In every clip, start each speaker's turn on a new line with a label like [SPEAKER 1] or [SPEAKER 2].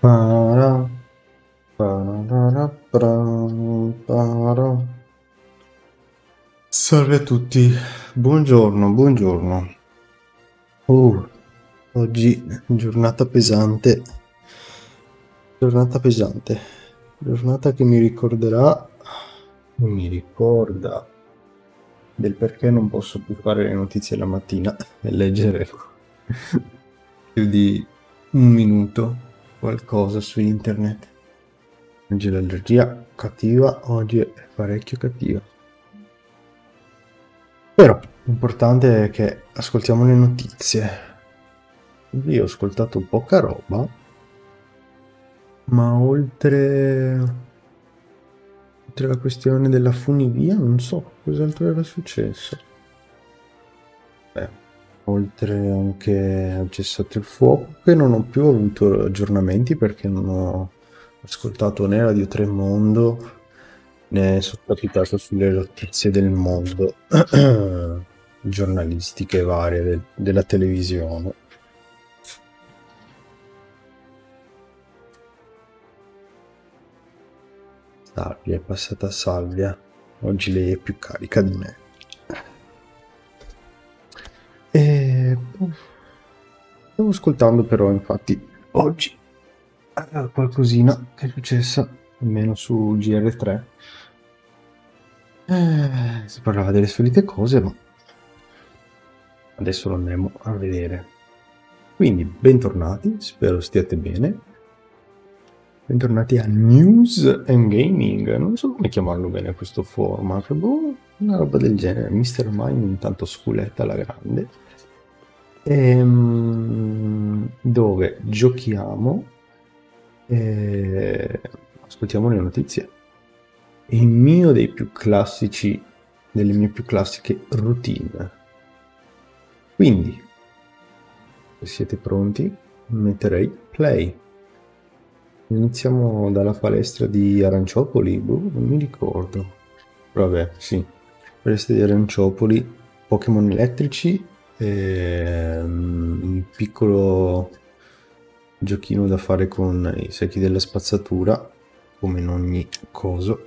[SPEAKER 1] Para, pararara, para. Salve a tutti, buongiorno, buongiorno. Oggi giornata pesante, giornata che mi ricorda del perché non posso più fare le notizie la mattina e leggere più di un minuto qualcosa su internet. Oggi l'allergia cattiva, oggi è parecchio cattiva. Però l'importante è che ascoltiamo le notizie. Io ho ascoltato poca roba, ma oltre la questione della funivia non so cos'altro era successo. Oltre anche al cessato il fuoco, che non ho più avuto aggiornamenti perché non ho ascoltato né Radio Tremondo né sono capitato sulle notizie del mondo giornalistiche varie della televisione. Salvia, è passata Salvia, oggi lei è più carica di me. E stavo ascoltando però infatti oggi qualcosina che è successa almeno su GR3. Si parlava delle solite cose, ma adesso lo andremo a vedere. Quindi bentornati, spero stiate bene. Bentornati a News and Gaming. Non so come chiamarlo bene questo format, una roba del genere. Mr. Mime intanto sculetta alla grande. Dove giochiamo e ascoltiamo le notizie. Il mio delle mie più classiche routine. Quindi, se siete pronti, metterei play. Iniziamo dalla palestra di Aranciopoli, non mi ricordo. Vabbè, sì, palestra di Aranciopoli, Pokémon elettrici, un piccolo giochino da fare con i secchi della spazzatura, come in ogni coso.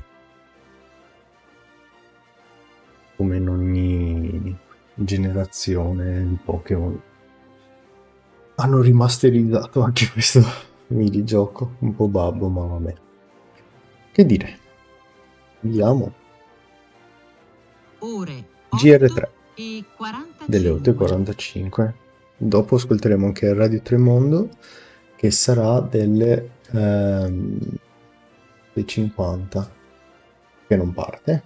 [SPEAKER 1] Come in ogni generazione di Pokémon. Hanno rimasterizzato anche questo minigioco, un po' babbo, ma vabbè. Che dire? Andiamo.
[SPEAKER 2] Ore
[SPEAKER 1] GR3
[SPEAKER 2] e 45.
[SPEAKER 1] Delle 8:45. Dopo ascolteremo anche Radio Tremondo, che sarà delle 50, che non parte.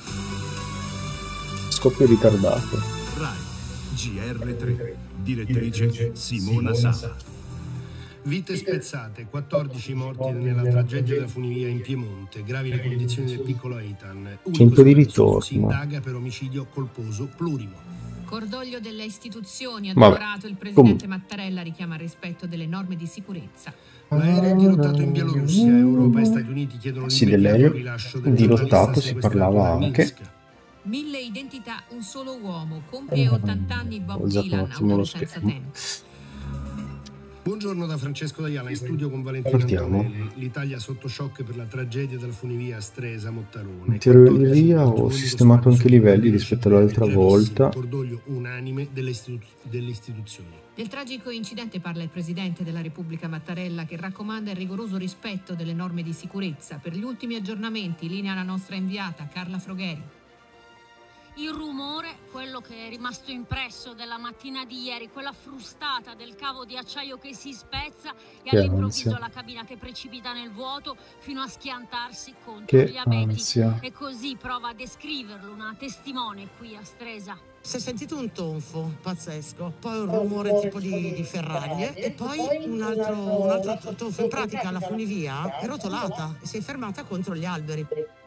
[SPEAKER 1] Scoppio ritardato.
[SPEAKER 3] Rai GR3, direttrice Simona Sala. Vite spezzate, 14 morti nella tragedia della funivia in Piemonte, gravi le condizioni del piccolo Eitan.
[SPEAKER 1] Tempo di ritorno.
[SPEAKER 3] Si indaga per omicidio colposo plurimo.
[SPEAKER 2] Cordoglio delle istituzioni, ha
[SPEAKER 1] Vabbè,
[SPEAKER 2] dichiarato il presidente Mattarella, richiama il rispetto delle norme di sicurezza.
[SPEAKER 3] L'aereo è dirottato in Bielorussia, Europa e Stati Uniti chiedono
[SPEAKER 1] Sì,
[SPEAKER 3] l'immediato
[SPEAKER 1] dell'aereo
[SPEAKER 3] rilascio del
[SPEAKER 1] dirottato
[SPEAKER 3] giornalista
[SPEAKER 1] si
[SPEAKER 3] sequestrato
[SPEAKER 1] parlava
[SPEAKER 3] a
[SPEAKER 1] anche.
[SPEAKER 3] Minsk.
[SPEAKER 2] 1000 identità, un solo uomo, compie 80 anni Bob
[SPEAKER 1] Ho usato un
[SPEAKER 2] Dylan,
[SPEAKER 1] attimo lo
[SPEAKER 2] autore senza
[SPEAKER 1] schermo.
[SPEAKER 2] tempo.
[SPEAKER 3] Buongiorno da Francesco D'Aiala, in studio con Valentina
[SPEAKER 1] Partiamo.
[SPEAKER 3] Antonelli. L'Italia sotto shock per la tragedia della funivia a Stresa-Mottarone.
[SPEAKER 1] In teoria
[SPEAKER 3] 14
[SPEAKER 1] ho
[SPEAKER 3] morti,
[SPEAKER 1] sistemato anche i livelli rispetto all'altra
[SPEAKER 3] gravissimo,
[SPEAKER 1] volta.
[SPEAKER 3] cordoglio unanime delle istituzioni.
[SPEAKER 2] Del tragico incidente parla il presidente della Repubblica Mattarella, che raccomanda il rigoroso rispetto delle norme di sicurezza. Per gli ultimi aggiornamenti linea la nostra inviata Carla Frogheri.
[SPEAKER 4] Il rumore, quello che è rimasto impresso della mattina di ieri, quella frustata del cavo di acciaio che si spezza e
[SPEAKER 1] Che
[SPEAKER 4] all'improvviso
[SPEAKER 1] ansia.
[SPEAKER 4] la cabina che precipita nel vuoto fino a schiantarsi contro
[SPEAKER 1] Che
[SPEAKER 4] gli abeti.
[SPEAKER 1] ansia.
[SPEAKER 4] E così prova a descriverlo una testimone qui a Stresa.
[SPEAKER 5] Si è sentito un tonfo pazzesco, poi un rumore tipo di ferraglie e poi un altro tonfo. In pratica la funivia è rotolata e si è fermata contro gli alberi.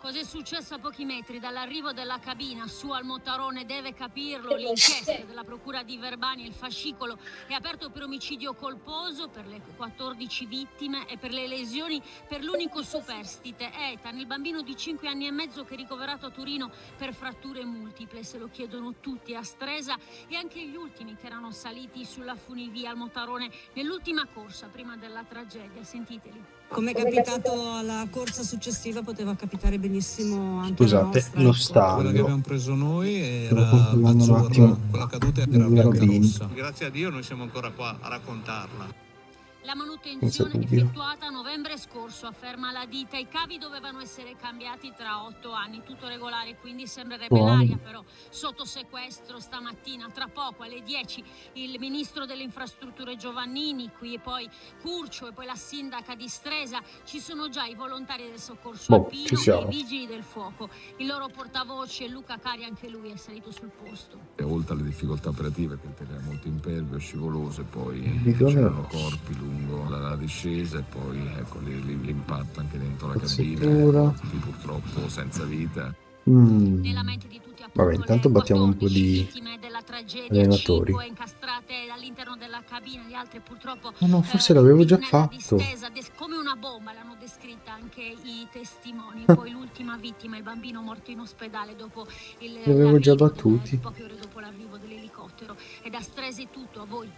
[SPEAKER 4] Cos'è successo a pochi metri dall'arrivo della cabina su al Mottarone deve capirlo l'inchiesta della procura di Verbania. Il fascicolo è aperto per omicidio colposo, per le 14 vittime e per le lesioni per l'unico superstite, Ethan, il bambino di 5 anni e mezzo che è ricoverato a Torino per fratture multiple. Se lo chiedono tutti a Stresa, e anche gli ultimi che erano saliti sulla funivia al Mottarone nell'ultima corsa prima della tragedia. Sentiteli.
[SPEAKER 6] Come è capitato alla corsa successiva, poteva capitare benissimo anche
[SPEAKER 1] Scusate,
[SPEAKER 6] alla nostra.
[SPEAKER 1] lo
[SPEAKER 6] ecco.
[SPEAKER 1] stallo.
[SPEAKER 7] Quella che abbiamo preso noi
[SPEAKER 1] Stavo
[SPEAKER 7] era
[SPEAKER 1] controllando un
[SPEAKER 7] azzurra,
[SPEAKER 1] attimo
[SPEAKER 7] quella caduta
[SPEAKER 1] il
[SPEAKER 7] era bianca
[SPEAKER 1] Robin.
[SPEAKER 7] rossa. Grazie a Dio noi siamo ancora qua a raccontarla.
[SPEAKER 4] La
[SPEAKER 1] Senza
[SPEAKER 4] manutenzione
[SPEAKER 1] dubbio.
[SPEAKER 4] effettuata a novembre scorso, afferma la ditta. I cavi dovevano essere cambiati tra 8 anni, tutto regolare, quindi sembrerebbe
[SPEAKER 1] Buono.
[SPEAKER 4] l'aria però sotto sequestro stamattina. Tra poco alle 10 il ministro delle infrastrutture Giovannini, qui e poi Curcio e poi la sindaca di Stresa. Ci sono già i volontari del soccorso
[SPEAKER 1] Ci
[SPEAKER 4] alpino e
[SPEAKER 1] siamo.
[SPEAKER 4] i vigili del fuoco. Il loro portavoce Luca Cari, anche lui è salito sul posto.
[SPEAKER 8] E oltre alle difficoltà operative, che il terreno è molto impervio, scivoloso, e poi
[SPEAKER 1] bidone
[SPEAKER 8] c'erano
[SPEAKER 1] rosso.
[SPEAKER 8] corpi lungo la discesa, e poi ecco l'impatto anche dentro la
[SPEAKER 1] Pezzettura.
[SPEAKER 8] cabina, tutti purtroppo senza vita.
[SPEAKER 4] Nella mente di tutti, appunto,
[SPEAKER 1] Vabbè, intanto
[SPEAKER 4] le
[SPEAKER 1] battiamo un po'
[SPEAKER 4] 14
[SPEAKER 1] di
[SPEAKER 4] vittime della tragedia,
[SPEAKER 1] allenatori.
[SPEAKER 4] 5 incastrate all'interno della cabina, le altre purtroppo
[SPEAKER 1] No, forse l'avevo già
[SPEAKER 4] nella
[SPEAKER 1] fatto.
[SPEAKER 4] distesa, come una bomba l'hanno descritta anche i testimoni. Poi l'ultima vittima, il bambino morto in ospedale dopo
[SPEAKER 1] Li avevo già
[SPEAKER 4] l'arrivo
[SPEAKER 1] battuti.
[SPEAKER 4] poche ore dopo l'arrivo dell'elicottero. E da Stresa è tutto, a voi.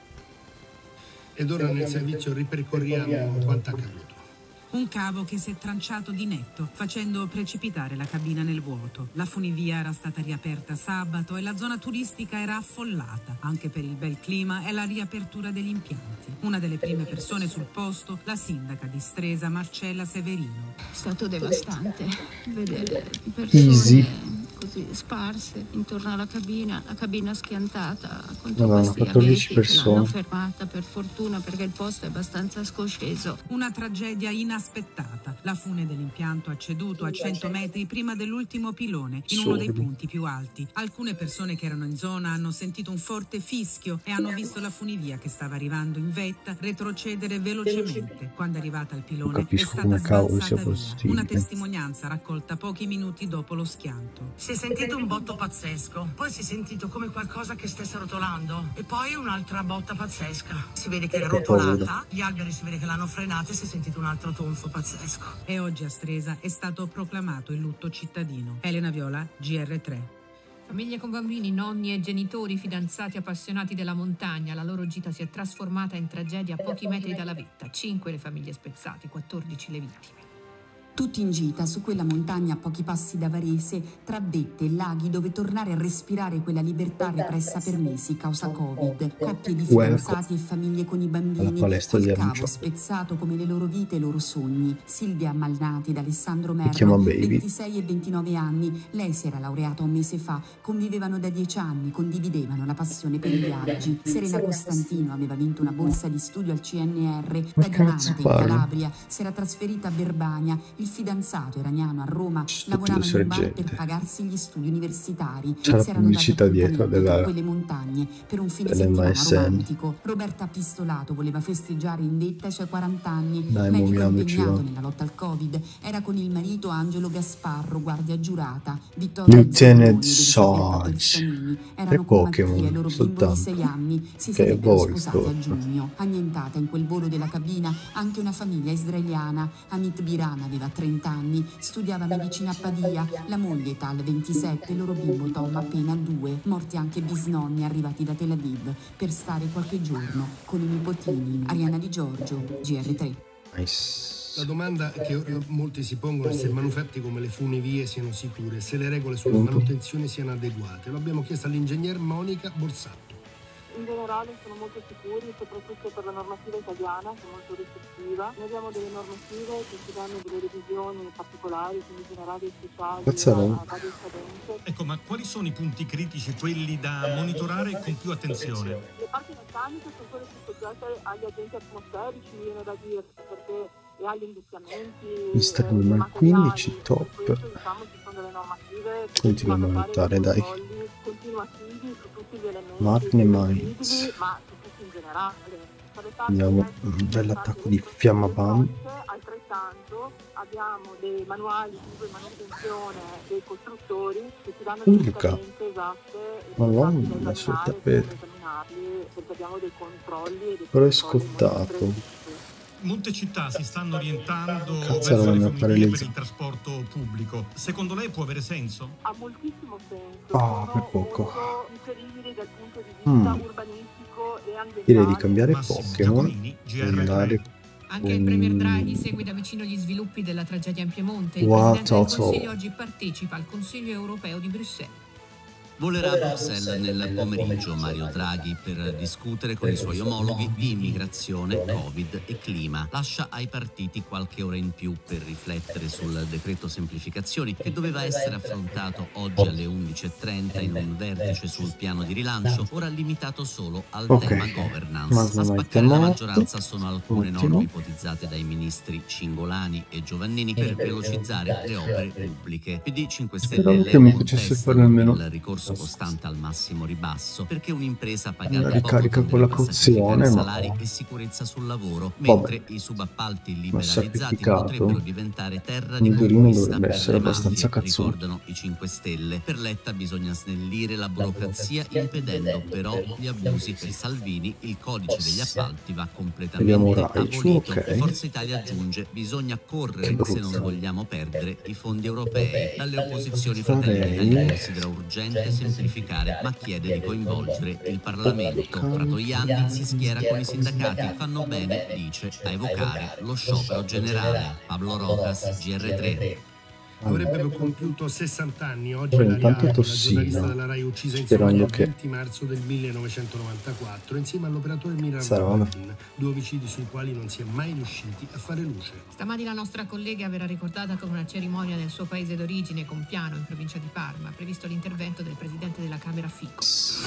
[SPEAKER 3] Ed ora nel servizio ripercorriamo quanto accaduto.
[SPEAKER 9] Un cavo che si è tranciato di netto, facendo precipitare la cabina nel vuoto. La funivia era stata riaperta sabato e la zona turistica era affollata, anche per il bel clima e la riapertura degli impianti. Una delle prime persone sul posto, la sindaca di Stresa, Marcella Severino.
[SPEAKER 10] È stato devastante vedere persone
[SPEAKER 1] Easy.
[SPEAKER 10] così sparse intorno alla cabina, la cabina schiantata con
[SPEAKER 1] Madonna,
[SPEAKER 10] questi
[SPEAKER 1] 14
[SPEAKER 10] amici che
[SPEAKER 1] persone.
[SPEAKER 10] l'hanno fermata per fortuna perché il posto è abbastanza scosceso.
[SPEAKER 9] Una tragedia inaspettata. La fune dell'impianto ha ceduto a 100 metri prima dell'ultimo pilone, in uno dei
[SPEAKER 1] Sordi.
[SPEAKER 9] punti più alti. Alcune persone che erano in zona hanno sentito un forte fischio e hanno visto la funivia che stava arrivando in vetta retrocedere velocemente. Quando è arrivata al pilone è
[SPEAKER 1] capisco
[SPEAKER 9] stata
[SPEAKER 1] come cavolo sia
[SPEAKER 9] sbalzata via.
[SPEAKER 1] possibile.
[SPEAKER 9] Una testimonianza raccolta pochi minuti dopo lo schianto.
[SPEAKER 5] Si è sentito un botto pazzesco, poi si è sentito come qualcosa che stesse rotolando e poi un'altra botta pazzesca. Si vede che è rotolata, gli alberi si vede che l'hanno frenata e si è sentito un altro tonfo pazzesco.
[SPEAKER 9] E oggi a Stresa è stato proclamato il lutto cittadino. Elena Viola, GR3.
[SPEAKER 2] Famiglie con bambini, nonni e genitori, fidanzati appassionati della montagna. La loro gita si è trasformata in tragedia a pochi metri dalla vetta. 5 le famiglie spezzate, 14 le vittime.
[SPEAKER 11] Tutti in gita su quella montagna a pochi passi da Varese, tra dette e laghi dove tornare a respirare quella libertà repressa per mesi causa Covid. Coppie di fidanzati e famiglie con i bambini, col cavo spezzato come le loro vite e i loro sogni. Silvia Malnati ed Alessandro Merlo, 26 e 29 anni. Lei si era laureata un mese fa, convivevano da 10 anni, condividevano la passione per i viaggi. Serena Costantino aveva vinto una borsa di studio al CNR, da Diamante in Calabria, si era trasferita a Verbania. Il fidanzato iraniano a Roma lavorava in un bar per pagarsi gli studi universitari.
[SPEAKER 1] C'è la
[SPEAKER 11] si erano andati
[SPEAKER 1] pubblicità dietro
[SPEAKER 11] in quelle montagne per un fine settimana
[SPEAKER 1] MSN.
[SPEAKER 11] romantico. Roberta Pistolato voleva festeggiare in vetta i suoi 40 anni.
[SPEAKER 1] Dai,
[SPEAKER 11] Medico
[SPEAKER 1] muoviamoci,
[SPEAKER 11] impegnato
[SPEAKER 1] va.
[SPEAKER 11] nella lotta al Covid, era con il marito Angelo Gasparro, guardia giurata. Vittoria
[SPEAKER 1] Lieutenant
[SPEAKER 11] Zeroni,
[SPEAKER 1] Sarge.
[SPEAKER 11] erano
[SPEAKER 1] E
[SPEAKER 11] con Mattia,
[SPEAKER 1] Pokémon
[SPEAKER 11] il loro bimbo di
[SPEAKER 1] soltanto.
[SPEAKER 11] 6 anni. Si
[SPEAKER 1] Che
[SPEAKER 11] sarebbero
[SPEAKER 1] voi,
[SPEAKER 11] sposati a
[SPEAKER 1] storto.
[SPEAKER 11] giugno. Annientata in quel volo della cabina anche una famiglia israeliana. Amit Biran aveva 30 anni, studiava medicina a Pavia, la moglie Tal 27, il loro bimbo Tom appena 2, morti anche bisnonni arrivati da Tel Aviv per stare qualche giorno con i nipotini. Arianna Di Giorgio, GR3.
[SPEAKER 3] La domanda che molti si pongono è se manufatti come le funivie siano sicure, se le regole sulla manutenzione siano adeguate. Lo abbiamo chiesto all'ingegner Monica Borsatti.
[SPEAKER 12] In generale sono molto sicuri, soprattutto per la normativa italiana, che è molto restrittiva. Noi abbiamo delle normative che ci danno delle revisioni particolari, quindi generali e speciali a varie scadenze.
[SPEAKER 13] Ecco, ma quali sono i punti critici, quelli da monitorare con più attenzione?
[SPEAKER 12] Le parti meccaniche sono quelle più soggette agli agenti atmosferici, viene da dire, perché e agli investimenti.
[SPEAKER 1] Instagram 15 top.
[SPEAKER 12] Diciamo ci sono delle normative
[SPEAKER 1] Continua a montare, dai.
[SPEAKER 12] continuativi su tutti gli elementi
[SPEAKER 1] Marne Mainz.
[SPEAKER 12] ma su tutti in generale.
[SPEAKER 1] Andiamo, un bell'attacco di fiamma bam.
[SPEAKER 12] Altrettanto Pertanto abbiamo dei manuali di manutenzione dei costruttori che ci danno
[SPEAKER 1] Urca.
[SPEAKER 12] esattamente esatte
[SPEAKER 1] Madonna, sul tappeto.
[SPEAKER 12] perché abbiamo dei controlli e dei
[SPEAKER 1] Però è
[SPEAKER 12] protocolli molto
[SPEAKER 1] scottato.
[SPEAKER 12] precisi.
[SPEAKER 13] Molte città si stanno orientando
[SPEAKER 1] Cazzarola,
[SPEAKER 13] verso
[SPEAKER 1] mi
[SPEAKER 13] le
[SPEAKER 1] ha
[SPEAKER 13] funivie per
[SPEAKER 1] paralizzato.
[SPEAKER 13] il trasporto pubblico. Secondo lei può avere senso?
[SPEAKER 12] Ha moltissimo senso,
[SPEAKER 1] Ah, per
[SPEAKER 12] sono
[SPEAKER 1] poco.
[SPEAKER 12] molto riferibili dal punto di vista urbanistico e ambientale.
[SPEAKER 1] Direi di cambiare
[SPEAKER 13] Massimo
[SPEAKER 1] Pokémon
[SPEAKER 13] Giacomini,
[SPEAKER 1] e
[SPEAKER 13] GR3.
[SPEAKER 1] andare
[SPEAKER 2] Anche il Premier Draghi segue da vicino gli sviluppi della tragedia in Piemonte. Il
[SPEAKER 1] Wow,
[SPEAKER 2] Presidente del
[SPEAKER 1] ciao.
[SPEAKER 2] Consiglio oggi partecipa al Consiglio europeo di Bruxelles.
[SPEAKER 14] Volerà a Bruxelles nel pomeriggio Mario Draghi per discutere con i suoi omologhi di immigrazione, Covid e clima. Lascia ai partiti qualche ora in più per riflettere sul decreto semplificazioni che doveva essere affrontato oggi alle 11:30 in un vertice sul piano di rilancio, ora limitato solo al tema governance. A spaccare la maggioranza sono alcune norme ipotizzate dai ministri Cingolani e Giovannini per velocizzare le opere pubbliche. PD 5 Stelle
[SPEAKER 1] Speravo
[SPEAKER 14] e
[SPEAKER 1] che mi
[SPEAKER 14] Lega
[SPEAKER 1] facesse
[SPEAKER 14] contestano
[SPEAKER 1] fare almeno
[SPEAKER 14] il ricorso costante al massimo ribasso perché un'impresa
[SPEAKER 1] una
[SPEAKER 14] pagata poco
[SPEAKER 1] ricarica con la
[SPEAKER 14] tenderebbe a sacrificare
[SPEAKER 1] cauzione, ma
[SPEAKER 14] salari e sicurezza sul lavoro, mentre i subappalti liberalizzati
[SPEAKER 1] sacrificato.
[SPEAKER 14] potrebbero diventare terra di
[SPEAKER 1] Indovino
[SPEAKER 14] conquista
[SPEAKER 1] dovrebbe
[SPEAKER 14] per
[SPEAKER 1] essere
[SPEAKER 14] le
[SPEAKER 1] abbastanza
[SPEAKER 14] mafie,
[SPEAKER 1] cazzuto.
[SPEAKER 14] ricordano i 5 Stelle. Per Letta bisogna snellire la burocrazia impedendo però gli abusi. Per Salvini il codice degli appalti va
[SPEAKER 1] Vediamo
[SPEAKER 14] completamente
[SPEAKER 1] Raichu,
[SPEAKER 14] abolito.
[SPEAKER 1] ok.
[SPEAKER 14] Forza Italia aggiunge bisogna correre se non vogliamo perdere i fondi europei. Dalle opposizioni Fratelli d'Italia considera urgente semplificare ma chiede di coinvolgere il Parlamento. Fratoianni si schiera con i sindacati, fanno bene, dice, a evocare lo sciopero generale. Pablo Rojas, GR3.
[SPEAKER 3] Avrebbe compiuto 60 anni oggi
[SPEAKER 1] Ora
[SPEAKER 3] Ilaria
[SPEAKER 1] intanto
[SPEAKER 3] Alpi, la
[SPEAKER 1] tossina,
[SPEAKER 3] giornalista della Rai uccisa in
[SPEAKER 1] sperando
[SPEAKER 3] Somalia il
[SPEAKER 1] che
[SPEAKER 3] 20 marzo del 1994 insieme all'operatore Miran
[SPEAKER 1] sarà
[SPEAKER 3] Ramadin, 2 omicidi sui quali non si è mai riusciti a fare luce.
[SPEAKER 2] Stamani la nostra collega verrà ricordata con una cerimonia nel suo paese d'origine, Compiano, in provincia di Parma. Previsto l'intervento del presidente della Camera Fico.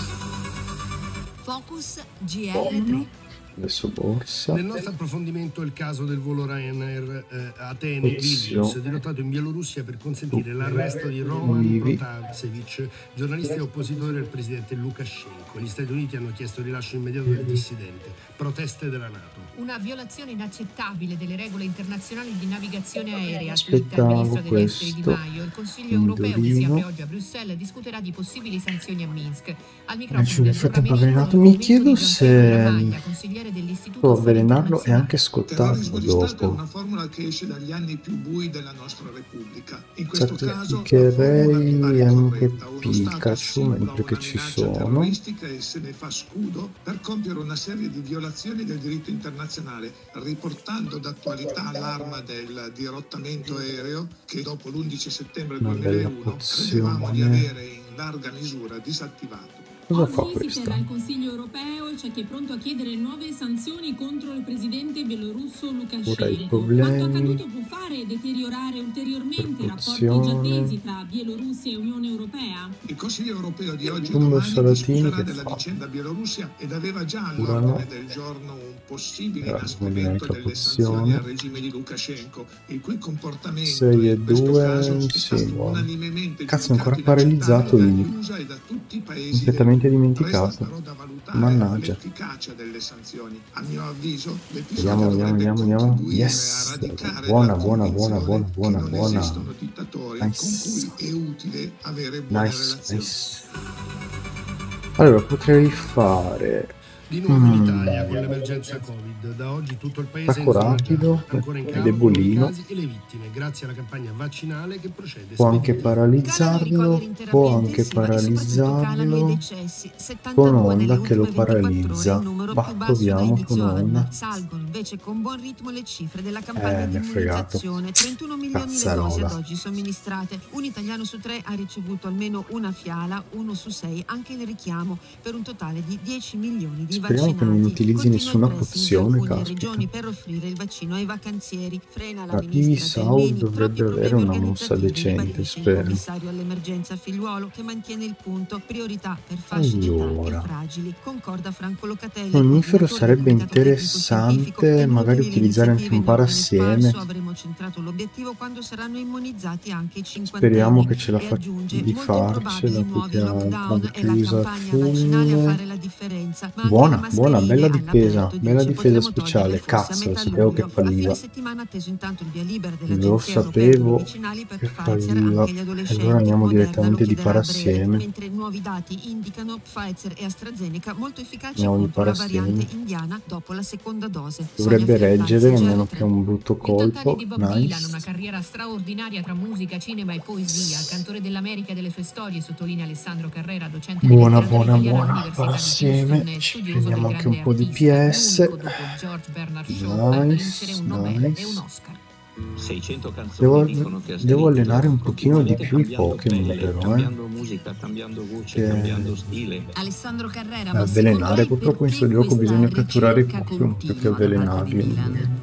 [SPEAKER 11] Focus GR3.
[SPEAKER 1] Adesso borsa.
[SPEAKER 3] Nel nostro approfondimento il caso del volo Ryanair Atene-Vilnius dirottato in Bielorussia per consentire l'arresto di Roman Protasevich, giornalista e oppositore del presidente Lukashenko. Gli Stati Uniti hanno chiesto il rilascio immediato del dissidente. Proteste della NATO.
[SPEAKER 2] Una violazione inaccettabile delle regole internazionali di navigazione aerea,
[SPEAKER 1] Aspettavo
[SPEAKER 2] il ministro degli esteri Di
[SPEAKER 1] questo
[SPEAKER 2] Maio. Il Consiglio europeo che si apre oggi a Bruxelles discuterà di possibili sanzioni a Minsk. Al microfono del
[SPEAKER 1] frattempo avvelenato. Mi chiedo se può avvelenarlo e anche scottarlo
[SPEAKER 7] Questa è una
[SPEAKER 1] dopo.
[SPEAKER 7] formula che esce dagli anni più bui della nostra Repubblica. In questo caso
[SPEAKER 1] Certificherei anche Pikachu, mentre che ci sono.
[SPEAKER 7] terroristica e se ne fa scudo per compiere una serie di violazioni del diritto internazionale, riportando d'attualità l'arma del dirottamento aereo che dopo l'11 settembre
[SPEAKER 1] Una bella
[SPEAKER 7] 2001 credevamo di
[SPEAKER 1] pozione.
[SPEAKER 7] avere in larga misura disattivato.
[SPEAKER 1] Cosa fa
[SPEAKER 15] Oggi si
[SPEAKER 1] questa?
[SPEAKER 15] terrà il Consiglio europeo, c'è chi è pronto a chiedere nuove sanzioni contro il presidente bielorusso
[SPEAKER 1] Ora i
[SPEAKER 15] Lukashenko.
[SPEAKER 1] problemi.
[SPEAKER 15] Quanto accaduto può fare deteriorare ulteriormente i rapporti già
[SPEAKER 1] Proporzione.
[SPEAKER 15] tesi tra Bielorussia e Unione Europea?
[SPEAKER 7] Il Consiglio europeo di oggi
[SPEAKER 1] Tumbo
[SPEAKER 7] domani
[SPEAKER 1] Salatini
[SPEAKER 7] discuterà
[SPEAKER 1] che
[SPEAKER 7] della
[SPEAKER 1] fa?
[SPEAKER 7] vicenda Bielorussia ed aveva già
[SPEAKER 1] Urano.
[SPEAKER 7] all'ordine del giorno un possibile inasprimento delle
[SPEAKER 1] pozione.
[SPEAKER 7] sanzioni al regime di Lukashenko, il cui comportamento
[SPEAKER 1] 6 e
[SPEAKER 7] in questo
[SPEAKER 1] 2,
[SPEAKER 7] caso è
[SPEAKER 1] sì,
[SPEAKER 7] stato
[SPEAKER 1] buono.
[SPEAKER 7] unanimemente
[SPEAKER 1] Cazzo, ancora
[SPEAKER 7] giudicato
[SPEAKER 1] paralizzato
[SPEAKER 7] inaccettabile
[SPEAKER 1] lì.
[SPEAKER 7] dagli USA e da tutti i paesi
[SPEAKER 1] Completamente
[SPEAKER 7] Resta
[SPEAKER 1] dimenticato.
[SPEAKER 7] però da valutare
[SPEAKER 1] Mannaggia.
[SPEAKER 7] l'efficacia delle sanzioni. A mio avviso,
[SPEAKER 1] Vediamo, vediamo. Yes! Buona.
[SPEAKER 7] non esistono dittatori con
[SPEAKER 1] Nice.
[SPEAKER 7] cui è utile avere buone relazioni.
[SPEAKER 1] Nice. Allora, potrei fare
[SPEAKER 3] Di nuovo in Italia con l'emergenza Covid. Da oggi tutto il paese
[SPEAKER 1] attacco rapido,
[SPEAKER 3] ancora in campo
[SPEAKER 1] debolino.
[SPEAKER 3] i casi e le vittime, grazie alla campagna vaccinale che procede.
[SPEAKER 1] Può anche paralizzarlo, con onda che lo paralizza. Ma proviamo con onda.
[SPEAKER 11] Salgono invece con buon ritmo le cifre della campagna di
[SPEAKER 1] Mi ha fregato.
[SPEAKER 11] immunizzazione. 31 milioni le
[SPEAKER 1] Cazzarola.
[SPEAKER 11] dosi ad oggi somministrate. Un italiano su 3 ha ricevuto almeno una fiala, 1 su 6 anche il richiamo, per un totale di 10 milioni di
[SPEAKER 1] Speriamo che non
[SPEAKER 11] vaccinati.
[SPEAKER 1] utilizzi
[SPEAKER 11] Continua
[SPEAKER 1] nessuna
[SPEAKER 11] il pressing di
[SPEAKER 1] pozione,
[SPEAKER 11] alcune
[SPEAKER 1] caspita.
[SPEAKER 11] regioni per offrire il vaccino ai vacanzieri. Frena la
[SPEAKER 1] La
[SPEAKER 11] ministra
[SPEAKER 1] ISAU
[SPEAKER 11] Gelmini.
[SPEAKER 1] dovrebbe
[SPEAKER 11] Troppi
[SPEAKER 1] avere
[SPEAKER 11] problemi
[SPEAKER 1] una mossa
[SPEAKER 11] organizzativi,
[SPEAKER 1] decente,
[SPEAKER 11] ribadisce il
[SPEAKER 1] spero.
[SPEAKER 11] commissario all'emergenza Figliuolo, che mantiene il punto. Priorità per fasce d'età
[SPEAKER 1] Allora.
[SPEAKER 11] più fragili. Concorda Franco Locatelli.
[SPEAKER 1] Sonnifero
[SPEAKER 11] coordinatore
[SPEAKER 1] sarebbe
[SPEAKER 11] del Comitato
[SPEAKER 1] interessante
[SPEAKER 11] Tecnico-Scientifico.
[SPEAKER 1] magari
[SPEAKER 11] Inutili
[SPEAKER 1] utilizzare anche
[SPEAKER 11] iniziative
[SPEAKER 1] un
[SPEAKER 11] in
[SPEAKER 1] par
[SPEAKER 11] ordine
[SPEAKER 1] assieme.
[SPEAKER 11] sparso, avremo centrato l'obiettivo quando saranno immunizzati anche i 50
[SPEAKER 1] Speriamo che ce la
[SPEAKER 11] e aggiunge,
[SPEAKER 1] di
[SPEAKER 11] molto
[SPEAKER 1] farcela
[SPEAKER 11] improbabili
[SPEAKER 1] più
[SPEAKER 11] nuovi
[SPEAKER 1] che altro.
[SPEAKER 11] lockdown
[SPEAKER 1] Anche
[SPEAKER 11] e la
[SPEAKER 1] chiusa al
[SPEAKER 11] campagna vaccinale a
[SPEAKER 1] fulmine.
[SPEAKER 11] fare la differenza.
[SPEAKER 2] presenza.
[SPEAKER 1] Buona, buona, bella difesa speciale. Cazzo, lo sapevo che falliva. Lo sapevo che falliva. E allora andiamo direttamente di para assieme.
[SPEAKER 2] Mentre nuovi dati indicano Pfizer e AstraZeneca molto efficaci
[SPEAKER 1] Andiamo di
[SPEAKER 2] contro la
[SPEAKER 1] para
[SPEAKER 2] variante
[SPEAKER 1] assieme.
[SPEAKER 2] indiana dopo la seconda dose.
[SPEAKER 1] Dovrebbe reggere, a meno che è un brutto colpo.
[SPEAKER 2] Di Bob Dylan,
[SPEAKER 1] Nice.
[SPEAKER 2] una carriera straordinaria tra musica, cinema e poesia. Il cantore dell'America e delle sue storie, sottolinea Alessandro Carrera, docente di
[SPEAKER 1] Buona,
[SPEAKER 2] letteratura
[SPEAKER 1] buona,
[SPEAKER 2] italiana
[SPEAKER 1] buona.
[SPEAKER 2] all'Università
[SPEAKER 1] Para
[SPEAKER 2] di
[SPEAKER 1] assieme.
[SPEAKER 2] Houston,
[SPEAKER 1] Ci
[SPEAKER 2] studioso
[SPEAKER 1] prendiamo
[SPEAKER 2] del
[SPEAKER 1] anche un
[SPEAKER 2] grande
[SPEAKER 1] po' di
[SPEAKER 2] artista,
[SPEAKER 1] PS.
[SPEAKER 2] l'unico dopo George Bernard Shaw a vincere un Nobel e un Oscar.
[SPEAKER 16] 600 canzoni dicono che
[SPEAKER 1] Devo allenare un pochino di più i
[SPEAKER 16] cambiando
[SPEAKER 1] Pokémon,
[SPEAKER 16] pelle,
[SPEAKER 1] però,
[SPEAKER 16] cambiando musica, cambiando voce, cambiando stile.
[SPEAKER 11] Alessandro Carrera, ma
[SPEAKER 1] avvelenare, purtroppo in questo gioco bisogna catturare i Pokémon più che avvelenarli.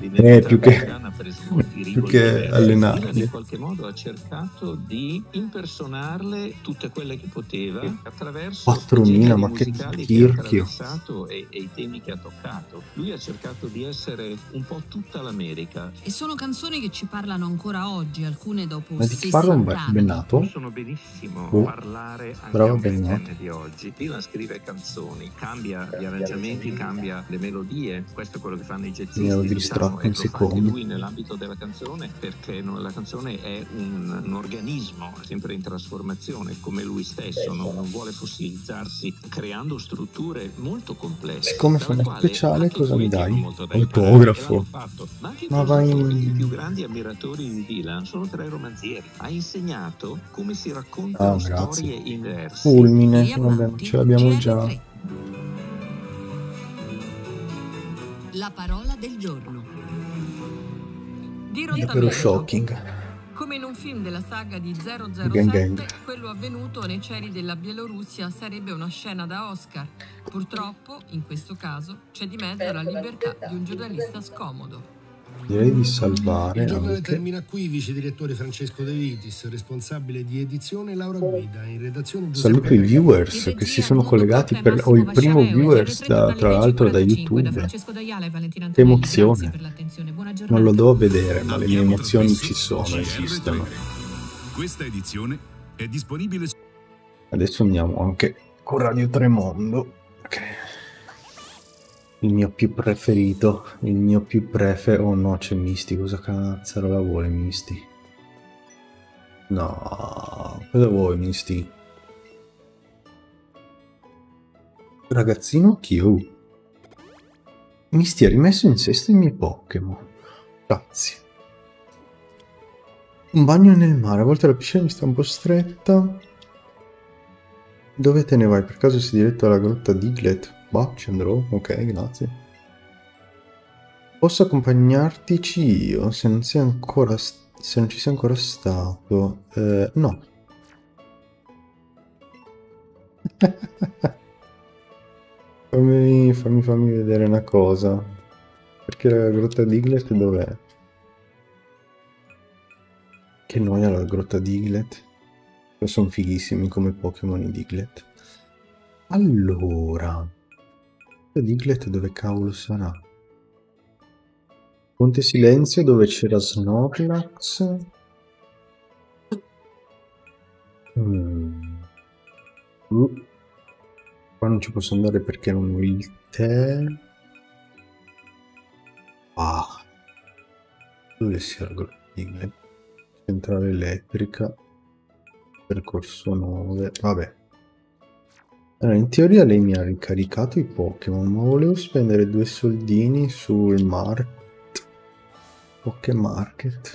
[SPEAKER 1] Più che allenarli.
[SPEAKER 16] In qualche modo ha cercato di impersonarle tutte quelle che poteva attraverso
[SPEAKER 1] 4.000, ma che tirchio.
[SPEAKER 16] e i temi che ha toccato. Lui ha cercato di essere un po' tutta l'America.
[SPEAKER 11] E sono canzoni che ci parlano ancora oggi, alcune dopo
[SPEAKER 1] Ma di chi
[SPEAKER 11] 60
[SPEAKER 1] parla un
[SPEAKER 11] anni.
[SPEAKER 1] bennato?
[SPEAKER 16] Possono benissimo parlare anche
[SPEAKER 1] Bravo
[SPEAKER 16] a un
[SPEAKER 1] bennato.
[SPEAKER 16] ventenne di oggi. Dylan scrive canzoni, cambia gli arrangiamenti, cambia le melodie. Questo è quello che fanno i jazzisti.
[SPEAKER 1] Mi ero distratto un
[SPEAKER 16] Fa anche
[SPEAKER 1] secondo.
[SPEAKER 16] lui nell'ambito della canzone, perché la canzone è un organismo sempre in trasformazione, come lui stesso, non vuole fossilizzarsi, creando strutture molto complesse.
[SPEAKER 1] Siccome sono speciale, cosa mi dai? Autografo. Ma vai
[SPEAKER 16] I più grandi ammiratori di Dylan sono tra i romanzieri. Ha insegnato come si raccontano storie in versi.
[SPEAKER 1] Fulmine, vabbè, ce l'abbiamo già.
[SPEAKER 11] La parola del giorno.
[SPEAKER 1] Davvero shocking.
[SPEAKER 15] Come in un film della saga di 007,
[SPEAKER 1] Gang gang.
[SPEAKER 15] quello avvenuto nei cieli della Bielorussia sarebbe una scena da Oscar. Purtroppo, in questo caso, c'è di mezzo la libertà di un giornalista scomodo.
[SPEAKER 1] Direi di salvare
[SPEAKER 3] Il giornale
[SPEAKER 1] anche.
[SPEAKER 3] termina qui, vice direttore Francesco De Vitis, responsabile di edizione Laura Guida, in redazione
[SPEAKER 1] Saluto i viewers che si sono collegati per... Ho il primo viewers tra l'altro da YouTube. Che emozione. Non lo devo vedere, ma le mie emozioni ci sono, esistono.
[SPEAKER 17] Questa edizione è disponibile.
[SPEAKER 1] Adesso andiamo anche con Radio Tremondo. Il mio più preferito, il mio più oh no, c'è Misty, cosa cazzo la vuole Misty? No, cosa vuoi Misty? Ragazzino cute. Misty ha rimesso in sesto i miei Pokémon. Grazie. Un bagno nel mare, a volte la piscina mi sta un po' stretta. Dove te ne vai? Per caso sei diretto alla grotta Diglett? Bah, ci andrò, ok, grazie. Posso accompagnartici io se non sei ancora se non ci sei ancora stato? No. fammi vedere una cosa. Perché la grotta Diglett dov'è? Che noia la grotta Diglett. Sono fighissimi come Pokémon i Diglett. Allora, Diglett dove cavolo sarà? Ponte Silenzio dove c'era Snorlax. Qua non ci posso andare perché non ho il tè. Ah, dove sia la grotta Diglett? Centrale elettrica. Percorso 9. Vabbè. Allora, in teoria lei mi ha ricaricato i Pokémon, ma volevo spendere 2 soldini sul Pokémarket.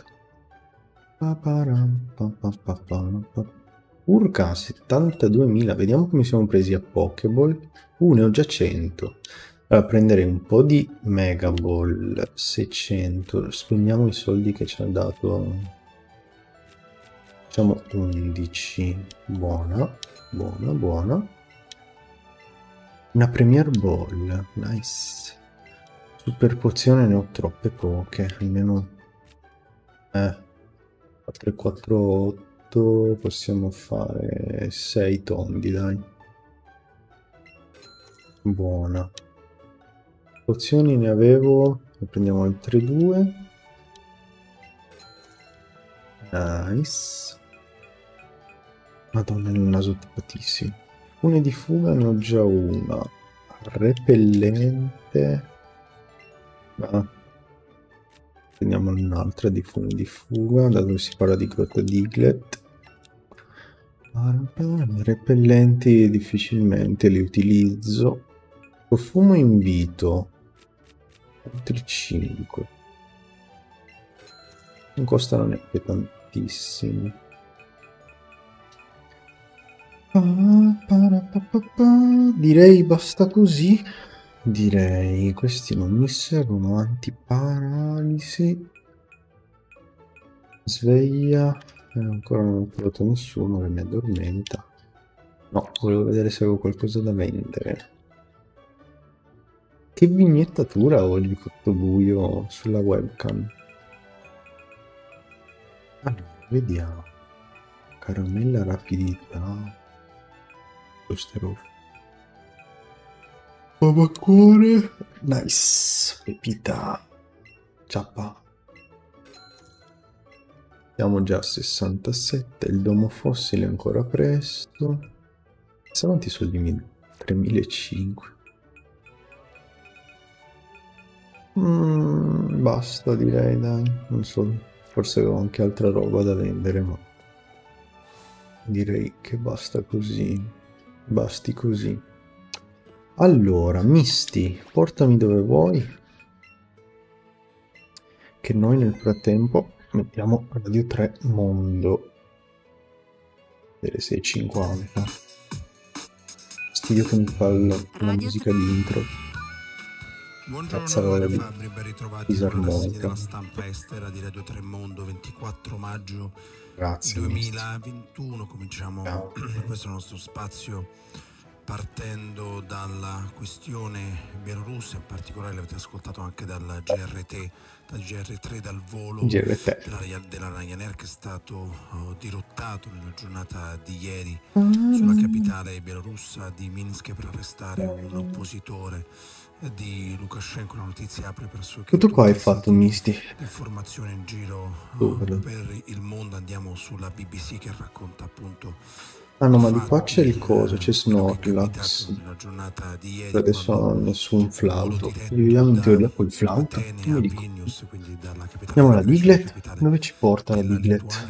[SPEAKER 1] Urca, 72.000. Vediamo come siamo presi a Pokéball. Ne ho già 100. Allora, prenderei un po' di Mega Ball. 600. Spendiamo i soldi che ci ha dato. Facciamo 11. Buona, buona, buona. Una Premier Ball, nice. Super pozione ne ho troppe poche, almeno 4, 4, 8, possiamo fare 6 tondi, dai. Buona. Pozioni ne avevo, ne prendiamo altre 2. Nice. Madonna, il naso tappatissimo. Fune di fuga ne ho già una. repellente. Prendiamo un'altra di fumi di fuga, da dove si parla di grotta Diglett. Repellenti difficilmente li utilizzo. Profumo invito. Altri 5. Non costano neanche tantissimi. Direi basta così. Direi questi non mi servono. Antiparalisi. Sveglia. Ancora non ho trovato nessuno che mi addormenta. No, volevo vedere se avevo qualcosa da vendere. Che vignettatura oggi fatto buio sulla webcam. Allora, vediamo. Caramella rapidità. Queste robe. Babacuore. Nice. Pepita. Ciappa. Siamo già a 67. Il domo fossile ancora presto. Se non ti soldi 3.500. Basta, direi, dai. Non so. Forse avevo anche altra roba da vendere, ma direi che basta così. Basti così. Allora, Misty, portami dove vuoi. Che noi nel frattempo mettiamo Radio 3 Mondo. Delle 6.50. Studio che mi fa la musica di intro.
[SPEAKER 3] Buongiorno Fabri, ben ritrovati della stampa estera di Radio 3 Mondo, 24 maggio.
[SPEAKER 1] Grazie,
[SPEAKER 3] 2021. Cominciamo questo è il nostro spazio partendo dalla questione bielorussa, in particolare l'avete ascoltato anche dal GR3 dal volo della Ryanair che è stato dirottato nella giornata di ieri sulla capitale bielorussa di Minsk per arrestare un oppositore di Lukashenko. La notizia apre pressoché
[SPEAKER 1] tutto qua hai fatto, Misty.
[SPEAKER 3] Informazione in giro per il mondo. Andiamo sulla BBC che racconta appunto.
[SPEAKER 1] Ah no, ma di qua c'è il coso, c'è Snorlax. Adesso non ho nessun flauto. Vediamo in teoria col flauto. Non mi dico. Andiamo alla Diglett. Dove ci porta la Diglett?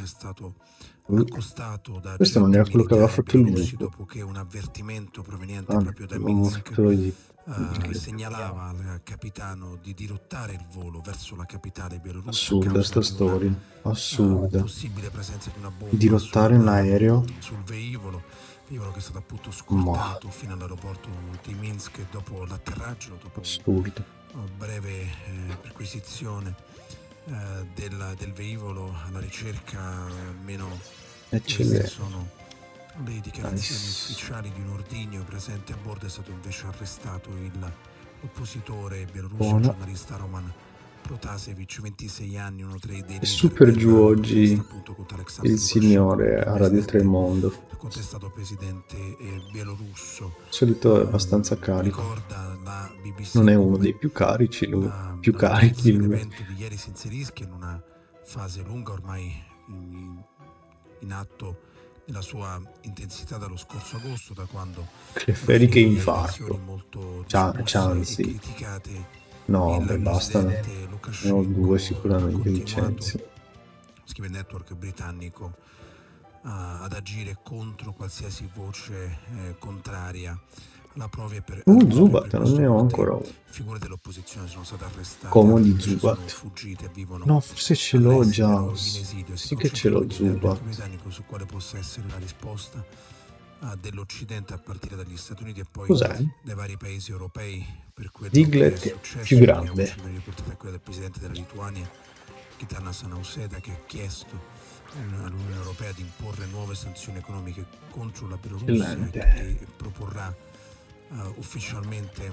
[SPEAKER 1] Questo non era quello che aveva fatto il lupo.
[SPEAKER 3] Dopo che un avvertimento proveniente proprio da Minsk segnalava al capitano di dirottare il volo verso la capitale bielorussa.
[SPEAKER 1] Assurda sta storia, assurda.
[SPEAKER 3] Possibile presenza di una bomba
[SPEAKER 1] dirottare un aereo
[SPEAKER 3] sul velivolo che è stato appunto scortato fino all'aeroporto di Minsk dopo l'atterraggio, dopo una breve perquisizione del velivolo alla ricerca almeno sono le dichiarazioni ufficiali di un ordigno presente a bordo. È stato invece arrestato l'oppositore bielorusso, giornalista Roman Protasevich, 26 anni, uno tra i dei
[SPEAKER 1] è super giù oggi il signore a Radio 3 Mondo.
[SPEAKER 3] Contestato presidente bielorusso.
[SPEAKER 1] Di solito è abbastanza carico. Non è uno dei più carici, lui. Più carichi.
[SPEAKER 3] L'evento di ieri si inserisce in una fase lunga ormai in atto nella sua intensità dallo scorso agosto, da quando
[SPEAKER 1] Cleferiche infarto. Chansi. No, beh, bastano. Ne ho 2 sicuramente licenzi.
[SPEAKER 3] Scrive il network britannico ad agire contro qualsiasi voce contraria alla prova per
[SPEAKER 1] Zubat, non ne ho ancora.
[SPEAKER 3] Figure dell'opposizione sono state arrestate.
[SPEAKER 1] Comodi Zubat. No, forse ce l'ho già. Sì che ce l'ho Zubat.
[SPEAKER 3] Su quale possa essere la risposta dell'Occidente a partire dagli Stati Uniti e poi dai vari paesi europei per quello
[SPEAKER 1] Diglett
[SPEAKER 3] che è successo.
[SPEAKER 1] più grande.
[SPEAKER 3] Quella del presidente della Lituania, Gitanas Nausėda, che ha chiesto all'Unione Europea di imporre nuove sanzioni economiche contro la Bielorussia e proporrà ufficialmente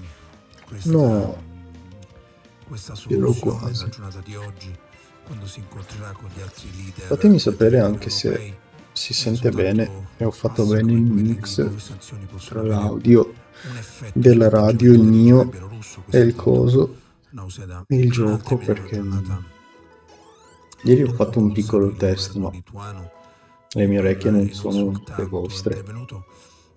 [SPEAKER 3] questa soluzione nella giornata di oggi, quando si incontrerà con gli altri leader.
[SPEAKER 1] Fatemi sapere anche se si sente bene e ho fatto bene il mix tra l'audio della radio, il mio e il coso, il gioco, perché ieri ho fatto un piccolo test, ma le mie orecchie non sono le vostre.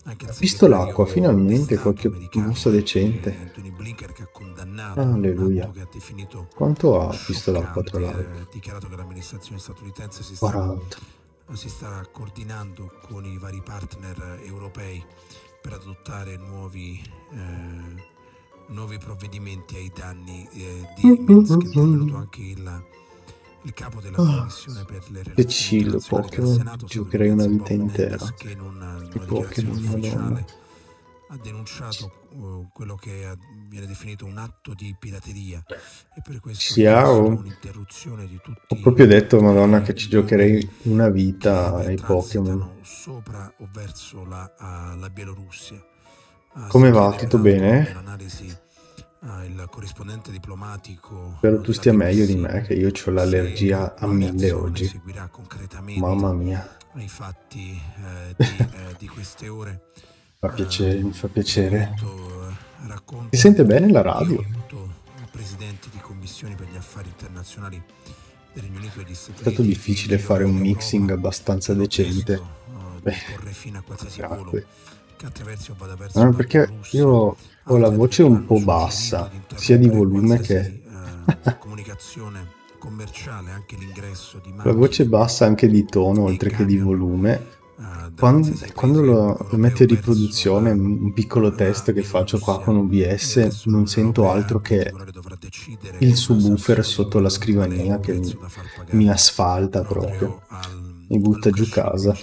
[SPEAKER 1] Ho visto l'acqua, finalmente qualche mossa decente. Alleluia. Quanto ha visto l'acqua tra l'altro?
[SPEAKER 3] Dichiarato che l'amministrazione statunitense
[SPEAKER 1] 40.
[SPEAKER 3] si sta coordinando con i vari partner europei per adottare nuovi provvedimenti ai danni di Minsk. È venuto anche il capo della commissione per le
[SPEAKER 1] Che chill Pokémon, giocherei una vita intera. Che Pokémon, madonna.
[SPEAKER 3] Ha denunciato quello che viene definito un atto di pirateria e per questo un'interruzione di tutti.
[SPEAKER 1] Ho proprio detto, madonna, che ci giocherei una vita ai Pokémon.
[SPEAKER 3] Sopra o verso la Bielorussia.
[SPEAKER 1] Come va? Tutto bene?
[SPEAKER 3] Il corrispondente diplomatico.
[SPEAKER 1] Spero tu stia meglio di me, che io ho l'allergia a 1000 oggi. Mamma mia.
[SPEAKER 3] Ai fatti di queste ore.
[SPEAKER 1] Fa piacere, mi fa piacere. Si sente bene la radio?
[SPEAKER 3] Il presidente di commissioni per gli affari internazionali del Regno Unito e degli Stati Uniti.
[SPEAKER 1] È stato difficile fare un mixing abbastanza decente. Grazie. No, perché io ho la voce un po' bassa, sia di volume che...
[SPEAKER 3] comunicazione commerciale, anche l'ingresso di
[SPEAKER 1] la voce bassa anche di tono, oltre che di volume. Quando lo metto in riproduzione, un piccolo test che faccio qua con OBS, non sento altro che il subwoofer sotto la scrivania che mi asfalta proprio, mi butta giù casa.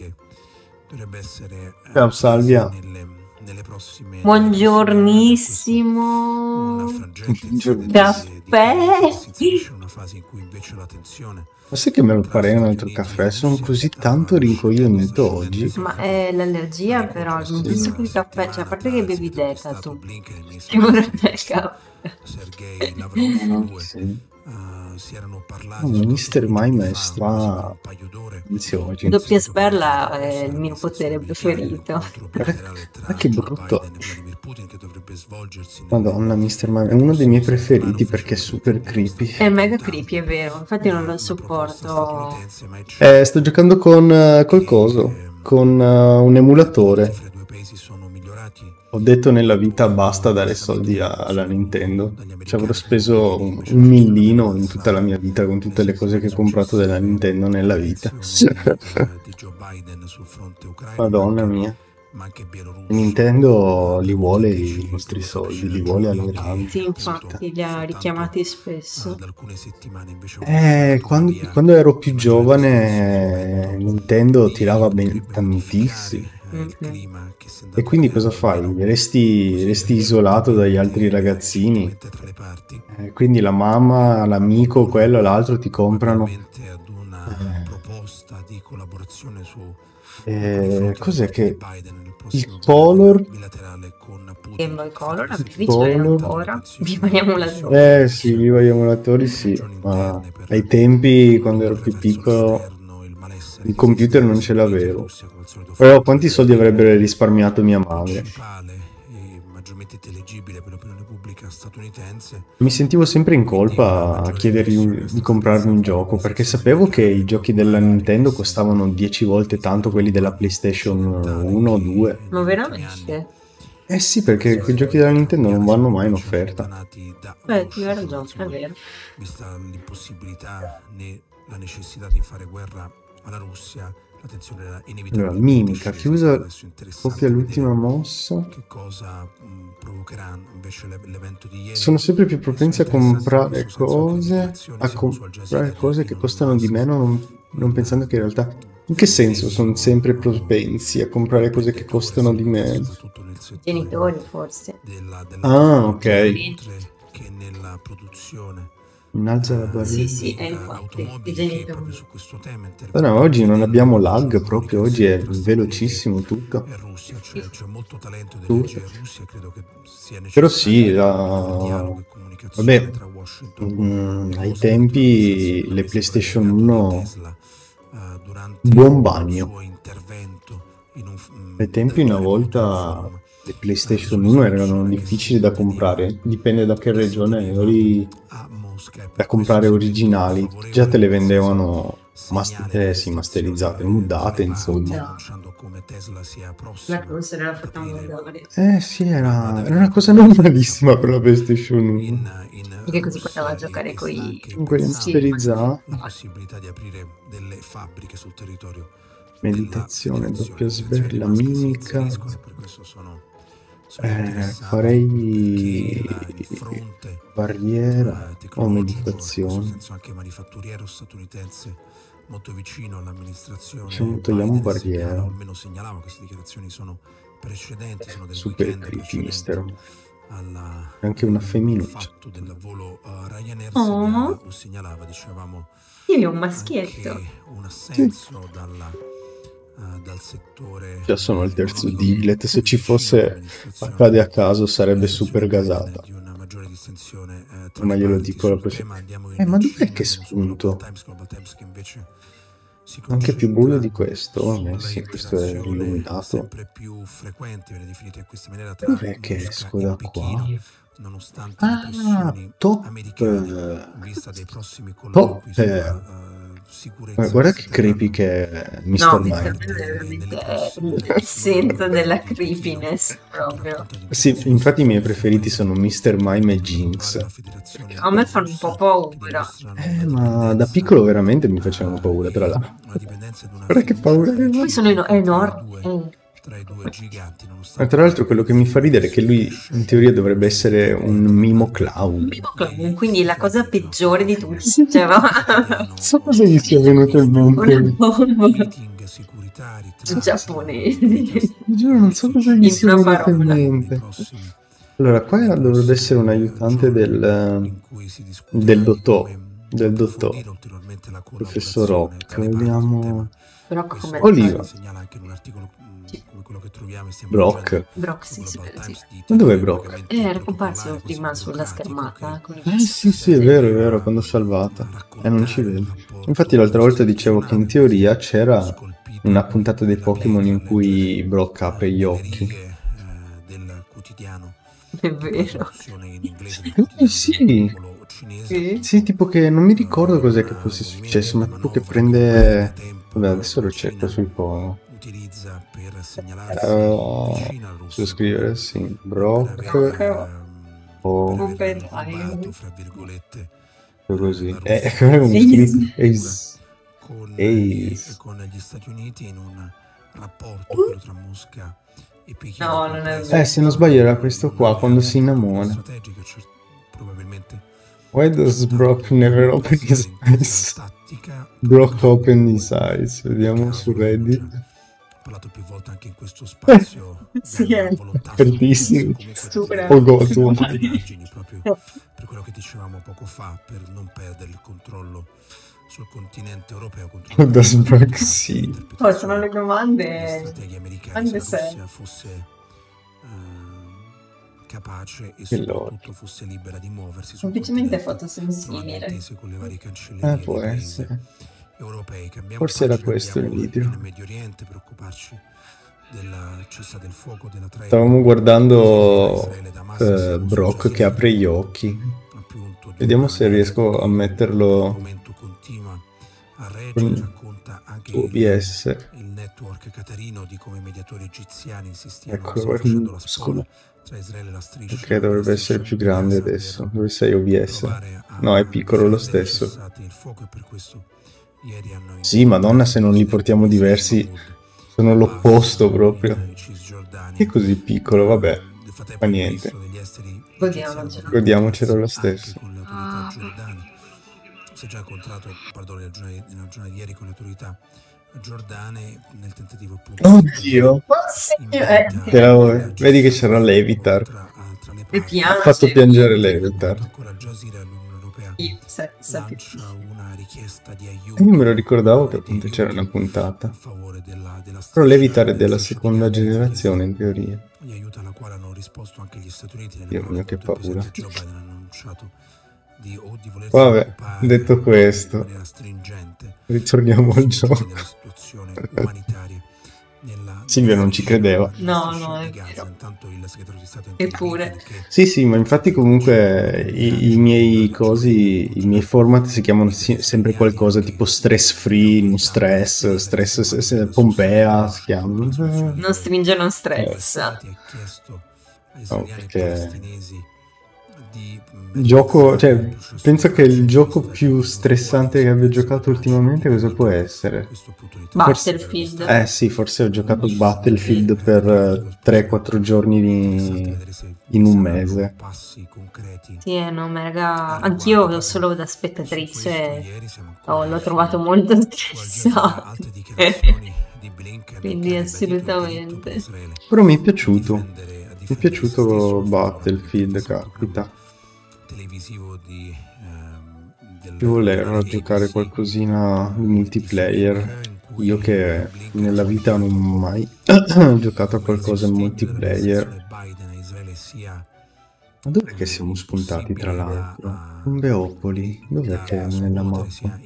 [SPEAKER 1] Ciao Salvia.
[SPEAKER 18] Buongiornissimo. Caffè.
[SPEAKER 1] Ma sai che me lo farei un altro caffè? Sono così tanto rincoglionito oggi.
[SPEAKER 18] Ma è l'allergia però, non penso che il caffè, cioè a parte che bevi Deca tu. Ci vorrebbe il caffè.
[SPEAKER 1] Sì. Mister Mime è stra... oggi.
[SPEAKER 18] Doppia sperla è il mio potere preferito.
[SPEAKER 1] Ma che brutto. Madonna, Mister Mime è uno dei miei preferiti perché è super creepy.
[SPEAKER 18] È mega creepy, è vero, infatti non lo sopporto.
[SPEAKER 1] Sto giocando con col coso, con un emulatore. Ho detto nella vita basta dare soldi alla Nintendo. Ci avrò speso un millino in tutta la mia vita con tutte le cose che ho comprato della Nintendo nella vita. Madonna mia. Nintendo li vuole i nostri soldi, li vuole alla grande.
[SPEAKER 18] Sì, infatti li ha richiamati spesso.
[SPEAKER 1] Quando ero più giovane Nintendo tirava tantissimo. E quindi cosa fai? Resti isolato dagli altri ragazzini. Quindi la mamma, l'amico, quello e l'altro ti comprano. Cos'è che... Il Color...
[SPEAKER 18] Game Boy Color, c'è ancora? Viva gli emulatori.
[SPEAKER 1] Sì, viva gli emulatori, sì. Ma ai tempi, quando ero più piccolo, il computer non ce l'avevo. Però quanti soldi avrebbe risparmiato mia madre? Mi sentivo sempre in colpa a chiedergli di comprarmi un gioco, perché sapevo che i giochi della Nintendo costavano 10 volte tanto quelli della PlayStation 1 o 2.
[SPEAKER 18] Ma veramente?
[SPEAKER 1] Eh sì, perché quei giochi della Nintendo non vanno mai in offerta.
[SPEAKER 18] Beh, ti hai ragione, è vero.
[SPEAKER 3] Vista l'impossibilità né la necessità di fare guerra alla Russia, l'attenzione era inevitabile.
[SPEAKER 1] Allora, mimica, chiusa, copia l'ultima mossa.
[SPEAKER 3] Che cosa provocherà invece l'evento di ieri?
[SPEAKER 1] Sono sempre più propensi a comprare cose, che costano di meno, non pensando che in realtà... In che senso sono sempre propensi a comprare cose che costano di meno?
[SPEAKER 18] Genitori, forse.
[SPEAKER 1] Ah, ok.
[SPEAKER 3] Che nella produzione.
[SPEAKER 1] Innalza la barriera.
[SPEAKER 18] Sì, è infatti. I genitori.
[SPEAKER 1] No, oggi non abbiamo lag proprio, oggi è velocissimo tutto. Però sì, vabbè, ai tempi le PlayStation 1... Buon bagno. Ai tempi una volta le PlayStation 1 erano difficili da comprare, dipende da che regione eri, da comprare originali, già te le vendevano sì, masterizzate, mudate, insomma.
[SPEAKER 18] No. La console era fatta mudare.
[SPEAKER 1] Sì, era una cosa normalissima per la PlayStation 1.
[SPEAKER 18] Perché così poteva giocare con i...
[SPEAKER 1] Quelli masterizzati.
[SPEAKER 3] La possibilità di aprire delle fabbriche sul territorio.
[SPEAKER 1] Meditazione, doppia sberla, mimica. Farei barriera o meditazione.
[SPEAKER 3] Anche manifatturiero statunitense molto vicino all'amministrazione.
[SPEAKER 1] Togliamo barriera.
[SPEAKER 3] Almeno segnalava queste dichiarazioni sono precedenti, sono del
[SPEAKER 1] super creepy, mistero. Anche una femminuccia.
[SPEAKER 3] Fatto del volo Ryanair segnalava, dicevamo,
[SPEAKER 18] io ho un maschietto.
[SPEAKER 3] Un assenso dal settore.
[SPEAKER 1] Già sono al terzo Diglett, se ci fosse accade a caso sarebbe super gasata. Ma glielo dico la prossima. Ma dov'è che spunto? Anche più buio di questo? Sì, questo è illuminato. Dov'è che esco da qua? Top. Guarda che creepy che è Mr. Mind.
[SPEAKER 18] È veramente l'essenza della creepiness proprio.
[SPEAKER 1] Sì, infatti i miei preferiti sono Mr. Mime e Jinx.
[SPEAKER 18] A me fanno un po' paura.
[SPEAKER 1] Ma da piccolo veramente mi facevano paura, tra l'altro. Guarda che paura che
[SPEAKER 18] Poi sono enormi.
[SPEAKER 1] Ma tra l'altro quello che mi fa ridere è che lui in teoria dovrebbe essere un mimo clown.
[SPEAKER 18] Quindi la cosa peggiore di tutti. Cioè,
[SPEAKER 1] non so cosa gli sia venuto in mente.
[SPEAKER 18] Una bomba giapponesi.
[SPEAKER 1] Giuro, non so cosa gli sia venuto in mente. Allora, qua dovrebbe essere un aiutante del dottore. Professor Rock. Vediamo. Oliva. Brock.
[SPEAKER 18] Brock, sì.
[SPEAKER 1] Ma dov'è Brock?
[SPEAKER 18] Era comparso prima sulla schermata.
[SPEAKER 1] Sì, è vero, quando ho salvata. Non ci vedo. Infatti l'altra volta dicevo che in teoria c'era una puntata dei Pokémon in cui Brock apre gli occhi.
[SPEAKER 18] È vero.
[SPEAKER 1] Sì. Sì, tipo che non mi ricordo cos'è che fosse successo, ma tipo che prende... Vabbè, adesso lo cerco sul po'. Posso scrivere, sì, Brock o così. Ace.
[SPEAKER 3] Con gli Stati Uniti in un rapporto quello tra Mosca e Pechino.
[SPEAKER 18] No, non è vero.
[SPEAKER 1] Se non sbaglio era questo qua, quando si innamora. Why does Brock never open his eyes? Brock open his eyes. Vediamo su Reddit.
[SPEAKER 3] Ho parlato più volte anche in questo spazio.
[SPEAKER 18] Sì, è
[SPEAKER 1] bellissimo.
[SPEAKER 18] Super.
[SPEAKER 1] Oh Gotu.
[SPEAKER 3] Proprio per quello che dicevamo poco fa, per non perdere il controllo sul continente europeo.
[SPEAKER 1] What does Brock see?
[SPEAKER 18] Sono le domande. Anche se
[SPEAKER 3] fosse capace e soprattutto fosse libera di muoversi
[SPEAKER 18] semplicemente fotosensibile.
[SPEAKER 3] Con le varie cancellerie
[SPEAKER 1] può essere.
[SPEAKER 3] Europei che abbiamo.
[SPEAKER 1] Forse era questo il video.
[SPEAKER 3] Nel Medio Oriente, preoccuparci della cessa del fuoco, della tregua.
[SPEAKER 1] Stavamo guardando Brock che apre gli occhi. Vediamo se riesco a metterlo con OBS.
[SPEAKER 3] Il network catarino di come i mediatori egiziani insistevano
[SPEAKER 1] Eccolo,
[SPEAKER 3] tra Israele e la striscia.
[SPEAKER 1] Ok, dovrebbe essere più grande adesso. Dove sei OBS? No, è piccolo lo stesso. Sì, madonna, se non li portiamo diversi sono l'opposto proprio. È così piccolo, vabbè, fa niente. Godiamocelo lo stesso.
[SPEAKER 3] Si è già incontrato, nella giornata di ieri con le autorità giordane nel tentativo appunto.
[SPEAKER 1] Oddio! Vedi che c'era Levitar. Ha fatto piangere Levitar. Io me lo ricordavo che appunto c'era una puntata. Però Levitar è della seconda generazione in teoria. Dio mio, che paura. Vabbè, detto questo, ritorniamo al gioco. Silvia non ci credeva.
[SPEAKER 18] No, è vero. Eppure.
[SPEAKER 1] Sì, ma infatti comunque i miei format si chiamano sempre qualcosa tipo stress free, no stress, Pompea si chiamano.
[SPEAKER 18] Non stringe, non stressa.
[SPEAKER 1] No, perché penso che il gioco più stressante che abbia giocato ultimamente cosa può essere?
[SPEAKER 18] Battlefield.
[SPEAKER 1] Sì, forse ho giocato Battlefield per 3-4 giorni in un mese.
[SPEAKER 18] Sì, no, ma raga, anch'io solo da spettatrice l'ho trovato molto stressante. Quindi assolutamente.
[SPEAKER 1] Però mi è piaciuto Battlefield, capita. Io volevo giocare qualcosina di multiplayer. Io che nella vita non ho mai giocato a qualcosa in multiplayer. Ma dov'è che siamo spuntati tra l'altro? Umbeopoli, dov'è che è nella mappa?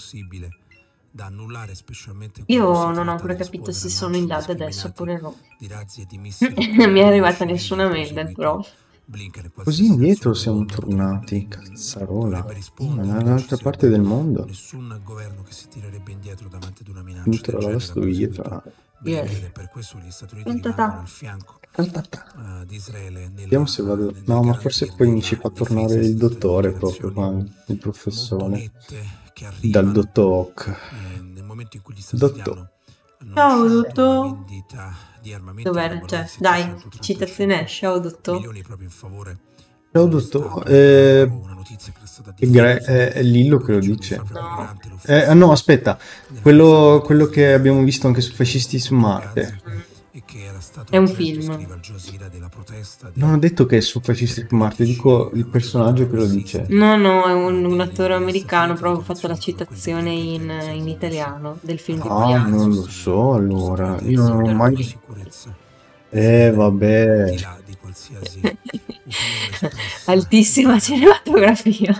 [SPEAKER 18] Io non ho ancora capito se sono in DAD adesso oppure no. Non mi è arrivata nessuna mail, però.
[SPEAKER 1] Così indietro siamo tornati, cazzarola. Dall'altra parte del mondo. Finito la lavastoviglie tra... Vediamo se vado... No, ma forse poi mi ci fa tornare il dottore proprio qua, il professore. Dal dottor.
[SPEAKER 18] Ciao dottor. Dov'è? Cioè, dai, citazione, ciao dottor.
[SPEAKER 1] Ciao dottor. È Lillo che lo dice.
[SPEAKER 18] No.
[SPEAKER 1] No, aspetta. Quello che abbiamo visto anche su Fascisti su Marte.
[SPEAKER 18] È un film.
[SPEAKER 1] Non ho detto che è su Fascisti su Marte, dico il personaggio che lo dice.
[SPEAKER 18] No, è un attore americano, però ho fatto la citazione in italiano del film di Piazza.
[SPEAKER 1] Non lo so, allora. Io non ho mai... vabbè.
[SPEAKER 18] Altissima cinematografia.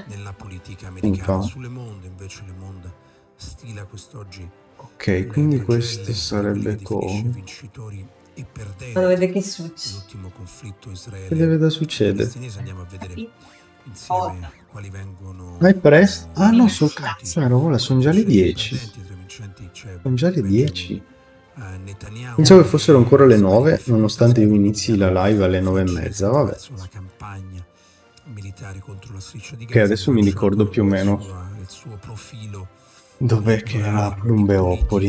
[SPEAKER 1] Ok, quindi questo sarebbe con...
[SPEAKER 18] Vado a vedere che succede.
[SPEAKER 1] Che deve da succedere? È presto? Ah no, sono cazzarola, sono già le 10. Sono già le 10. Pensavo che fossero ancora le 9, nonostante io inizi la live alle 9:30, vabbè. Ok, adesso mi ricordo più o meno dov'è che era Umbeopoli.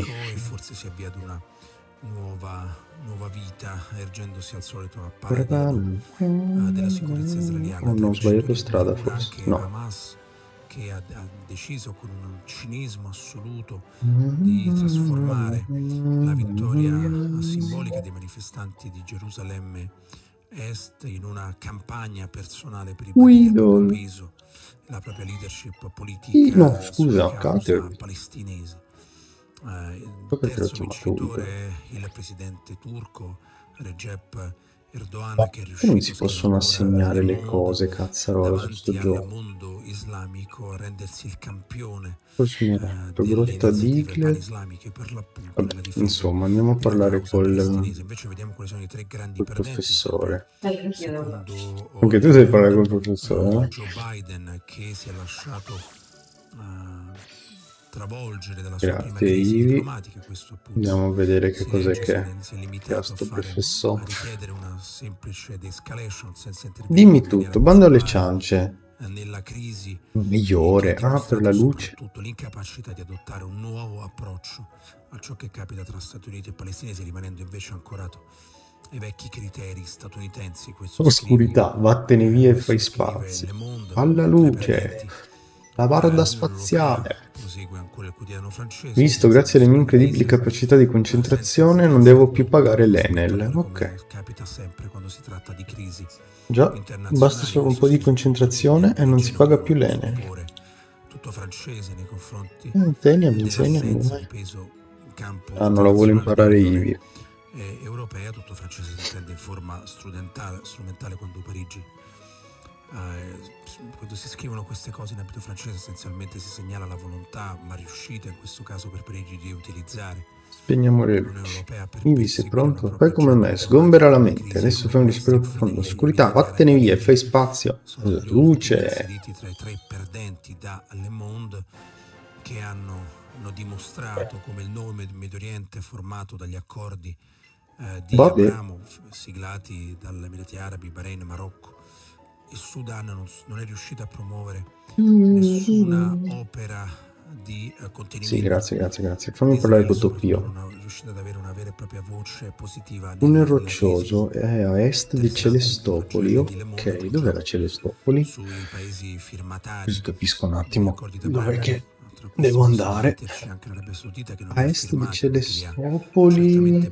[SPEAKER 3] Nuova vita, ergendosi al solito
[SPEAKER 1] appare della sicurezza israeliana. Non ho sbagliato strada forse, no.
[SPEAKER 3] Hamas, che ha deciso con un cinismo assoluto di trasformare la vittoria simbolica dei manifestanti di Gerusalemme Est in una campagna personale per ribadire peso la propria leadership politica palestinese. Il terzo vincitore è il presidente turco Recep Erdogan, che è riuscito
[SPEAKER 1] non si possono assegnare le cose, cazzarola, su sto gioco.
[SPEAKER 3] al mondo islamico a rendersi il campione
[SPEAKER 1] Grotta Digle. Insomma, andiamo a parlare
[SPEAKER 3] invece vediamo quali sono i tre grandi
[SPEAKER 1] professore. Anche tu sai parlare col professore,
[SPEAKER 3] Joe Biden, che si è lasciato travolgere dalla sua prima crisi diplomatica. Questo appunto
[SPEAKER 1] andiamo a vedere che cos'è che ha sto professore.
[SPEAKER 3] Una semplice de-escalation senza
[SPEAKER 1] dimmi tutto, bando alle ciance.
[SPEAKER 3] Nella crisi
[SPEAKER 1] migliore, per la luce.
[SPEAKER 3] Soprattutto l'incapacità di adottare un nuovo approccio a ciò che capita tra Stati Uniti e palestinesi, rimanendo invece ancorato ai vecchi criteri statunitensi.
[SPEAKER 1] Oscurità, vattene via e fai spazio. Alla luce. La barda spaziale. Visto, grazie alle mie incredibili capacità di concentrazione, non devo più pagare l'Enel. Ok.
[SPEAKER 3] Capita sempre quando si tratta di crisi.
[SPEAKER 1] Già, basta solo un po' di concentrazione e non si paga più l'Enel.
[SPEAKER 3] Tutto francese nei confronti.
[SPEAKER 1] Insegna. Ah, non la vuole imparare Ivi.
[SPEAKER 3] Europea, tutto francese si intende in forma strumentale quando Parigi. Quando si scrivono queste cose in ambito francese essenzialmente si segnala la volontà, ma riuscita in questo caso per Parigi, di utilizzare
[SPEAKER 1] Spegniamo le luci. Ivi, sei pronto? Fai come me, sgombera la mente. Adesso fai un respiro profondo. Oscurità, vattene via e fai spazio. Luce.
[SPEAKER 19] Tra i 3 perdenti da Le Monde, che hanno dimostrato come il nuovo Medio Oriente, formato dagli accordi di Abramo, siglati dagli Emirati Arabi, Bahrain, Marocco e Sudan, non è riuscito a promuovere nessuna opera di contenimento.
[SPEAKER 1] Sì, grazie. Fammi parlare con Topio.
[SPEAKER 19] Non è riuscito ad avere una vera e propria voce positiva.
[SPEAKER 1] Un rocioso è a est di Celestopoli. Ok, dov'era Celestopoli? Così capisco un attimo dov'è che devo andare. A est di Celestopoli.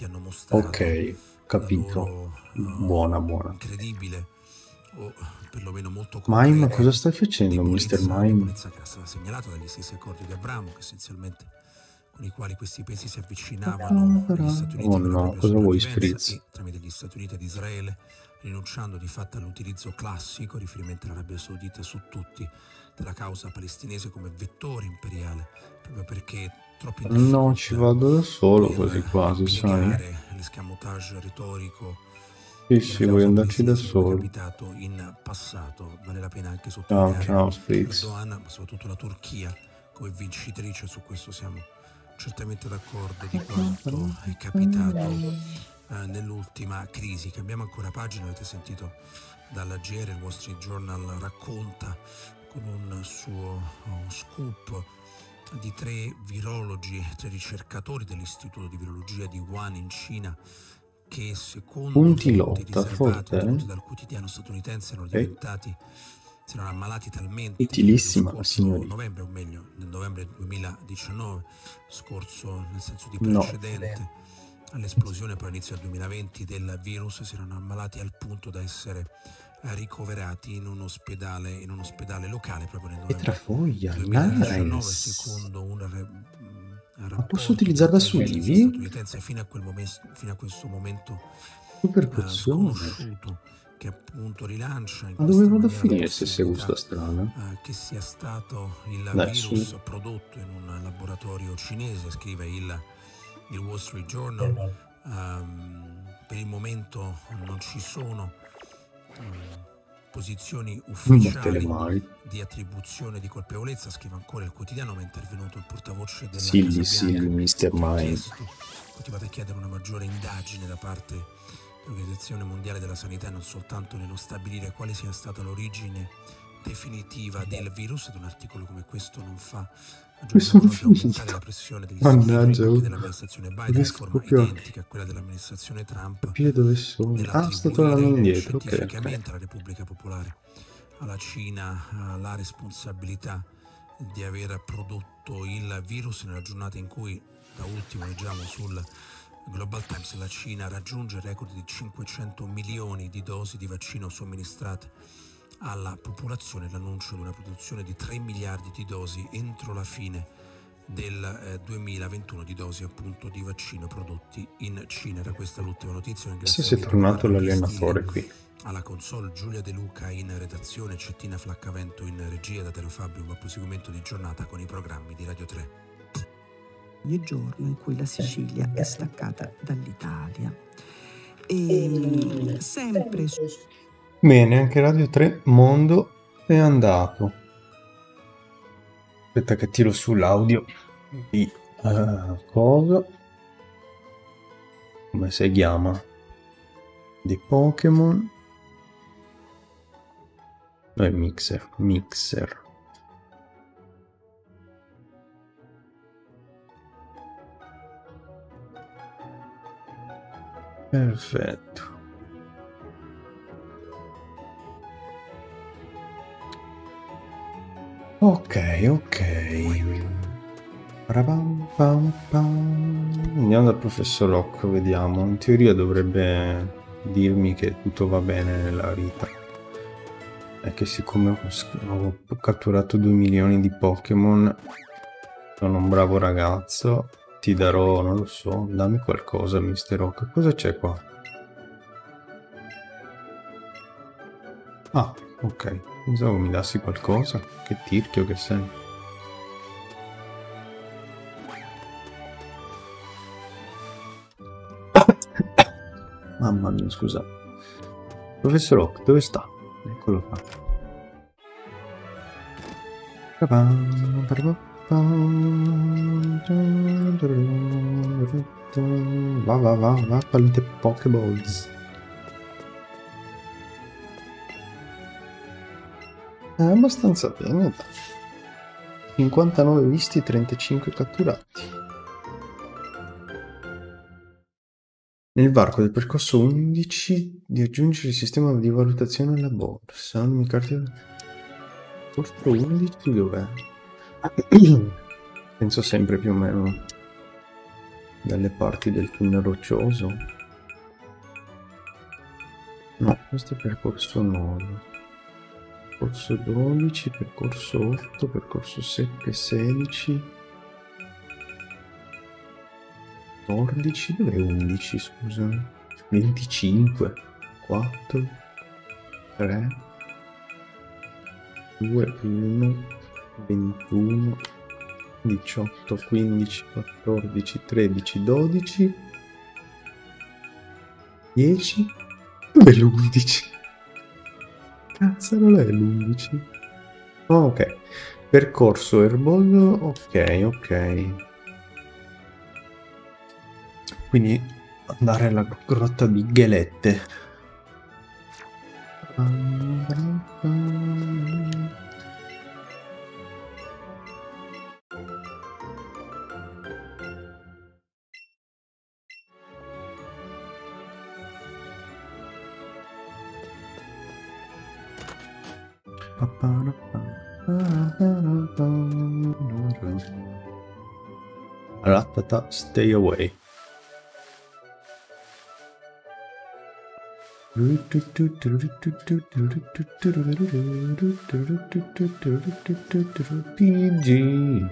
[SPEAKER 1] Ok, capito. Buona.
[SPEAKER 19] Incredibile, o perlomeno molto
[SPEAKER 1] Mime, cosa stai facendo, Mr. Mime?
[SPEAKER 19] che era stata segnalata dagli stessi accordi di Abramo, che essenzialmente con i quali questi paesi si avvicinavano agli Stati Uniti.
[SPEAKER 1] Oh no, cosa vuoi, Spritz?
[SPEAKER 19] Tramite gli Stati Uniti ed Israele, rinunciando di fatto all'utilizzo classico, riferimento all'Arabia Saudita su tutti, della causa palestinese come vettore imperiale, proprio perché troppo
[SPEAKER 1] No, ci vado da solo quasi quasi, sai?
[SPEAKER 19] l'escamotage retorico.
[SPEAKER 1] Sì, vuoi andarci da solo.
[SPEAKER 19] Capitato in passato, vale la pena anche sottolineare
[SPEAKER 1] Ciao, Spritz.
[SPEAKER 19] Erdogan, ma soprattutto la Turchia come vincitrice, su questo siamo certamente d'accordo, di quanto è capitato nell'ultima crisi. Cambiamo ancora pagina, avete sentito dalla GR, il Wall Street Journal racconta con un suo scoop di 3 virologi, 3 ricercatori dell'Istituto di Virologia di Wuhan in Cina, che secondo
[SPEAKER 1] punti lotta forte,
[SPEAKER 19] dal quotidiano statunitense erano diventati, si erano ammalati talmente
[SPEAKER 1] utilissima,
[SPEAKER 19] signorina, novembre, o meglio nel novembre 2019 scorso, nel senso di precedente all'esplosione poi all'inizio del 2020 del virus, si erano ammalati al punto da essere ricoverati in un ospedale locale proprio nel novembre 2019, secondo un
[SPEAKER 1] ma posso utilizzarla su Ivi?
[SPEAKER 19] Fino a questo momento
[SPEAKER 1] sconosciuto,
[SPEAKER 19] che appunto rilancia in
[SPEAKER 1] ma dove vado a finire se seguo sta strada?
[SPEAKER 19] Che sia stato il virus prodotto in un laboratorio cinese, scrive il Wall Street Journal. Per il momento non ci sono posizioni ufficiali di attribuzione di colpevolezza, scrive ancora il quotidiano, ma è intervenuto il portavoce della Casa Bianca,
[SPEAKER 1] Mr. Mime.
[SPEAKER 19] Continuate a chiedere una maggiore indagine da parte dell'Organizzazione Mondiale della Sanità, e non soltanto nello stabilire quale sia stata l'origine definitiva del virus. Ed un articolo come questo non fa aumentare la pressione degli Stati Uniti, dell'amministrazione Biden, in forma identica a quella dell'amministrazione Trump,
[SPEAKER 1] capire dove sono. Sto tornando indietro.
[SPEAKER 19] Scientificamente alla Repubblica Popolare, alla Cina, la responsabilità di aver prodotto il virus nella giornata in cui, da ultimo leggiamo sul Global Times, la Cina raggiunge il record di 500 milioni di dosi di vaccino somministrate alla popolazione, l'annuncio di una produzione di 3 miliardi di dosi entro la fine del 2021 di dosi appunto di vaccino prodotti in Cina. Era questa l'ultima notizia.
[SPEAKER 1] Se è tornato l'allenatore qui.
[SPEAKER 19] Alla console Giulia De Luca in redazione, Cettina Flaccavento in regia, da Tero Fabio, un proseguimento di giornata con i programmi di Radio 3.
[SPEAKER 20] Ogni giorno in cui la Sicilia è staccata dall'Italia. E sempre
[SPEAKER 1] bene, anche Radio 3 Mondo è andato. Aspetta che tiro sull'audio di cosa? Come si chiama? Di Pokémon. No, è Mixer. Perfetto. Ok. Andiamo dal professor Rock, vediamo. In teoria dovrebbe dirmi che tutto va bene nella vita. È che siccome ho catturato 2 milioni di Pokémon, sono un bravo ragazzo, ti darò, non lo so, dammi qualcosa, Mr. Rock. Cosa c'è qua? Ah, ok. Pensavo mi dassi qualcosa. Che tirchio che sei. Mamma mia, scusa. Professor Oak, dove sta? Eccolo qua. Va, quante Pokéballs. È abbastanza bene, 59 visti, 35 catturati. Nel varco del percorso 11 di aggiungere il sistema di valutazione alla borsa. Non mi ricordo. Percorso 11 dov'è? Penso sempre più o meno dalle parti del tunnel roccioso. No, questo è percorso 9. Percorso 12, percorso 8, percorso 7, 16, 14, dov'è 11, scusami? 25, 4, 3, 2, 1, 21, 18, 15, 14, 13, 12, 10, dov'è l'11? Cazzo, non è l'11? Oh, ok. Percorso erbolo, ok. Quindi andare alla grotta di Ghelette. Ratata, stay away. PG.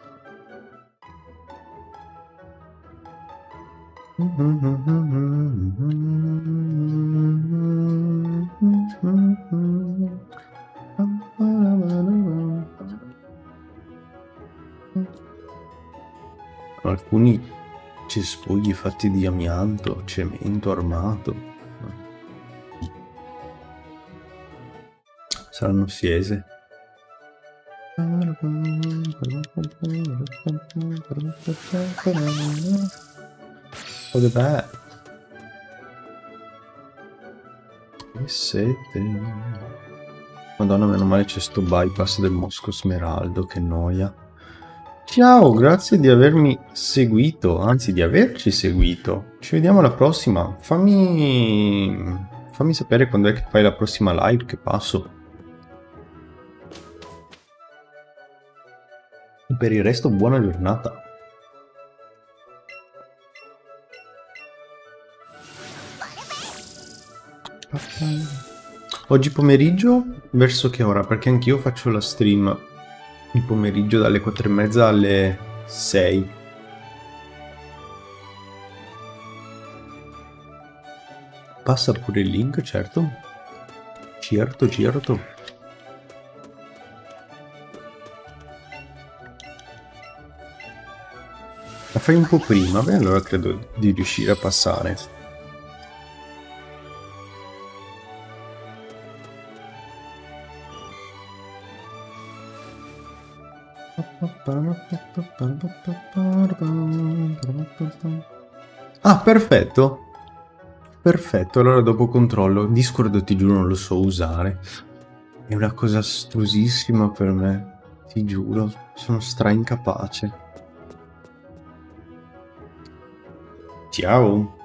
[SPEAKER 1] Alcuni cespugli fatti di amianto, cemento armato. Saranno siese. Oh, dov'è? Che sete. Madonna, meno male c'è sto bypass del Mosco Smeraldo, che noia. Ciao, grazie di avermi seguito, anzi di averci seguito. Ci vediamo alla prossima. Fammi sapere quando è che fai la prossima live che passo. Per il resto buona giornata. Oggi pomeriggio verso che ora? Perché anch'io faccio la stream il pomeriggio dalle 4:30 alle 6. Passa pure il link, certo. Certo. La fai un po' prima, beh, allora credo di riuscire a passare. Ah, perfetto. Perfetto, allora dopo controllo. Discord, ti giuro, non lo so usare. È una cosa astrusissima per me. Ti giuro, sono incapace. Ciao.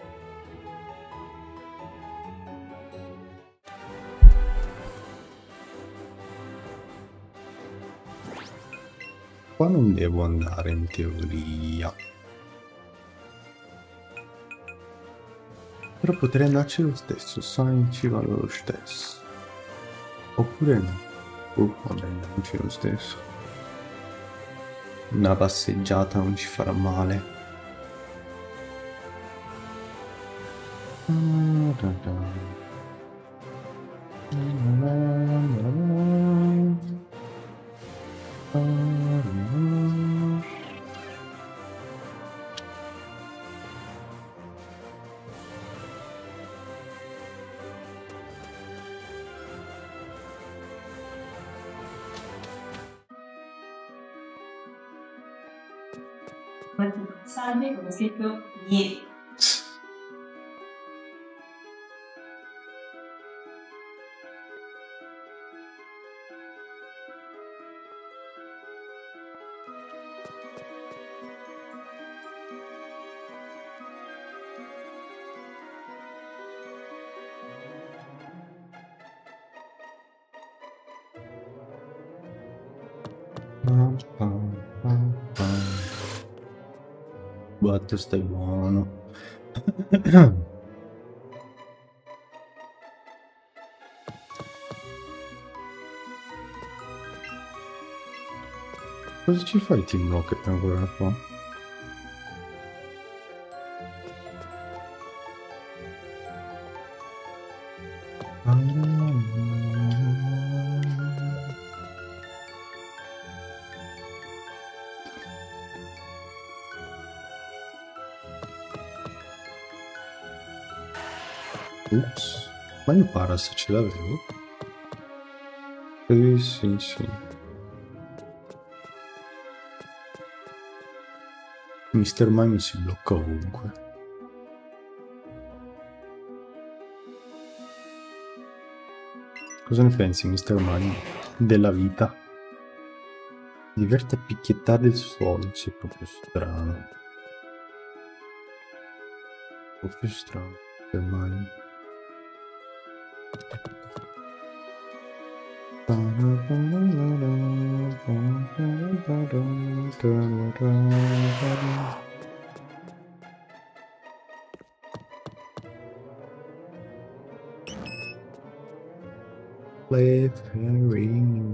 [SPEAKER 1] Qua non devo andare in teoria. Però potrei andarci lo stesso, sai, ci vado lo stesso. Oppure no. Vabbè, andiamoci lo stesso. Una passeggiata non ci farà male.
[SPEAKER 18] Salve, come scritto ieri.
[SPEAKER 1] Guarda, stai buono. Cosa ci fa il Team Rocket ancora qua? Ups, ma io Paras ce l'avevo? Sì. Mr. Mime si blocca ovunque. Cosa ne pensi, Mr. Mime, della vita? Diverte a picchiettare il suolo, sì, è proprio strano. Proprio strano, Mr. Mime. Play fairy.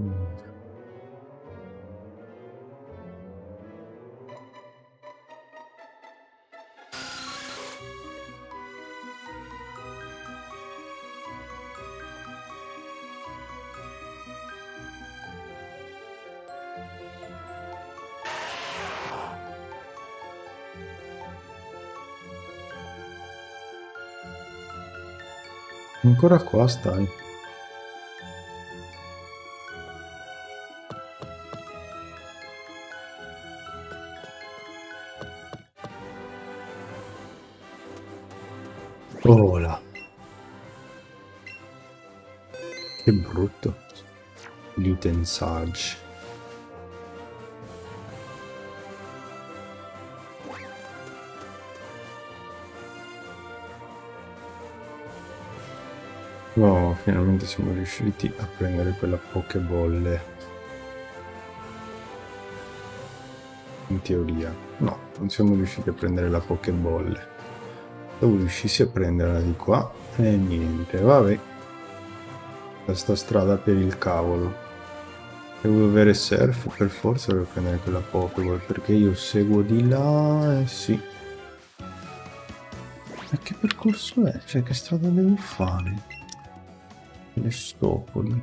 [SPEAKER 1] Ancora qua stai. Oh là. Che brutto. L'utensage. Oh, finalmente siamo riusciti a prendere quella Pokéball. In teoria. No, non siamo riusciti a prendere la Pokéball. Devo riuscissi a prenderla di qua. E niente, vabbè. Questa strada per il cavolo. Devo avere surf per forza per prendere quella Pokéball, perché io seguo di là e sì. Ma che percorso è? Cioè, che strada devo fare? Le stopoli.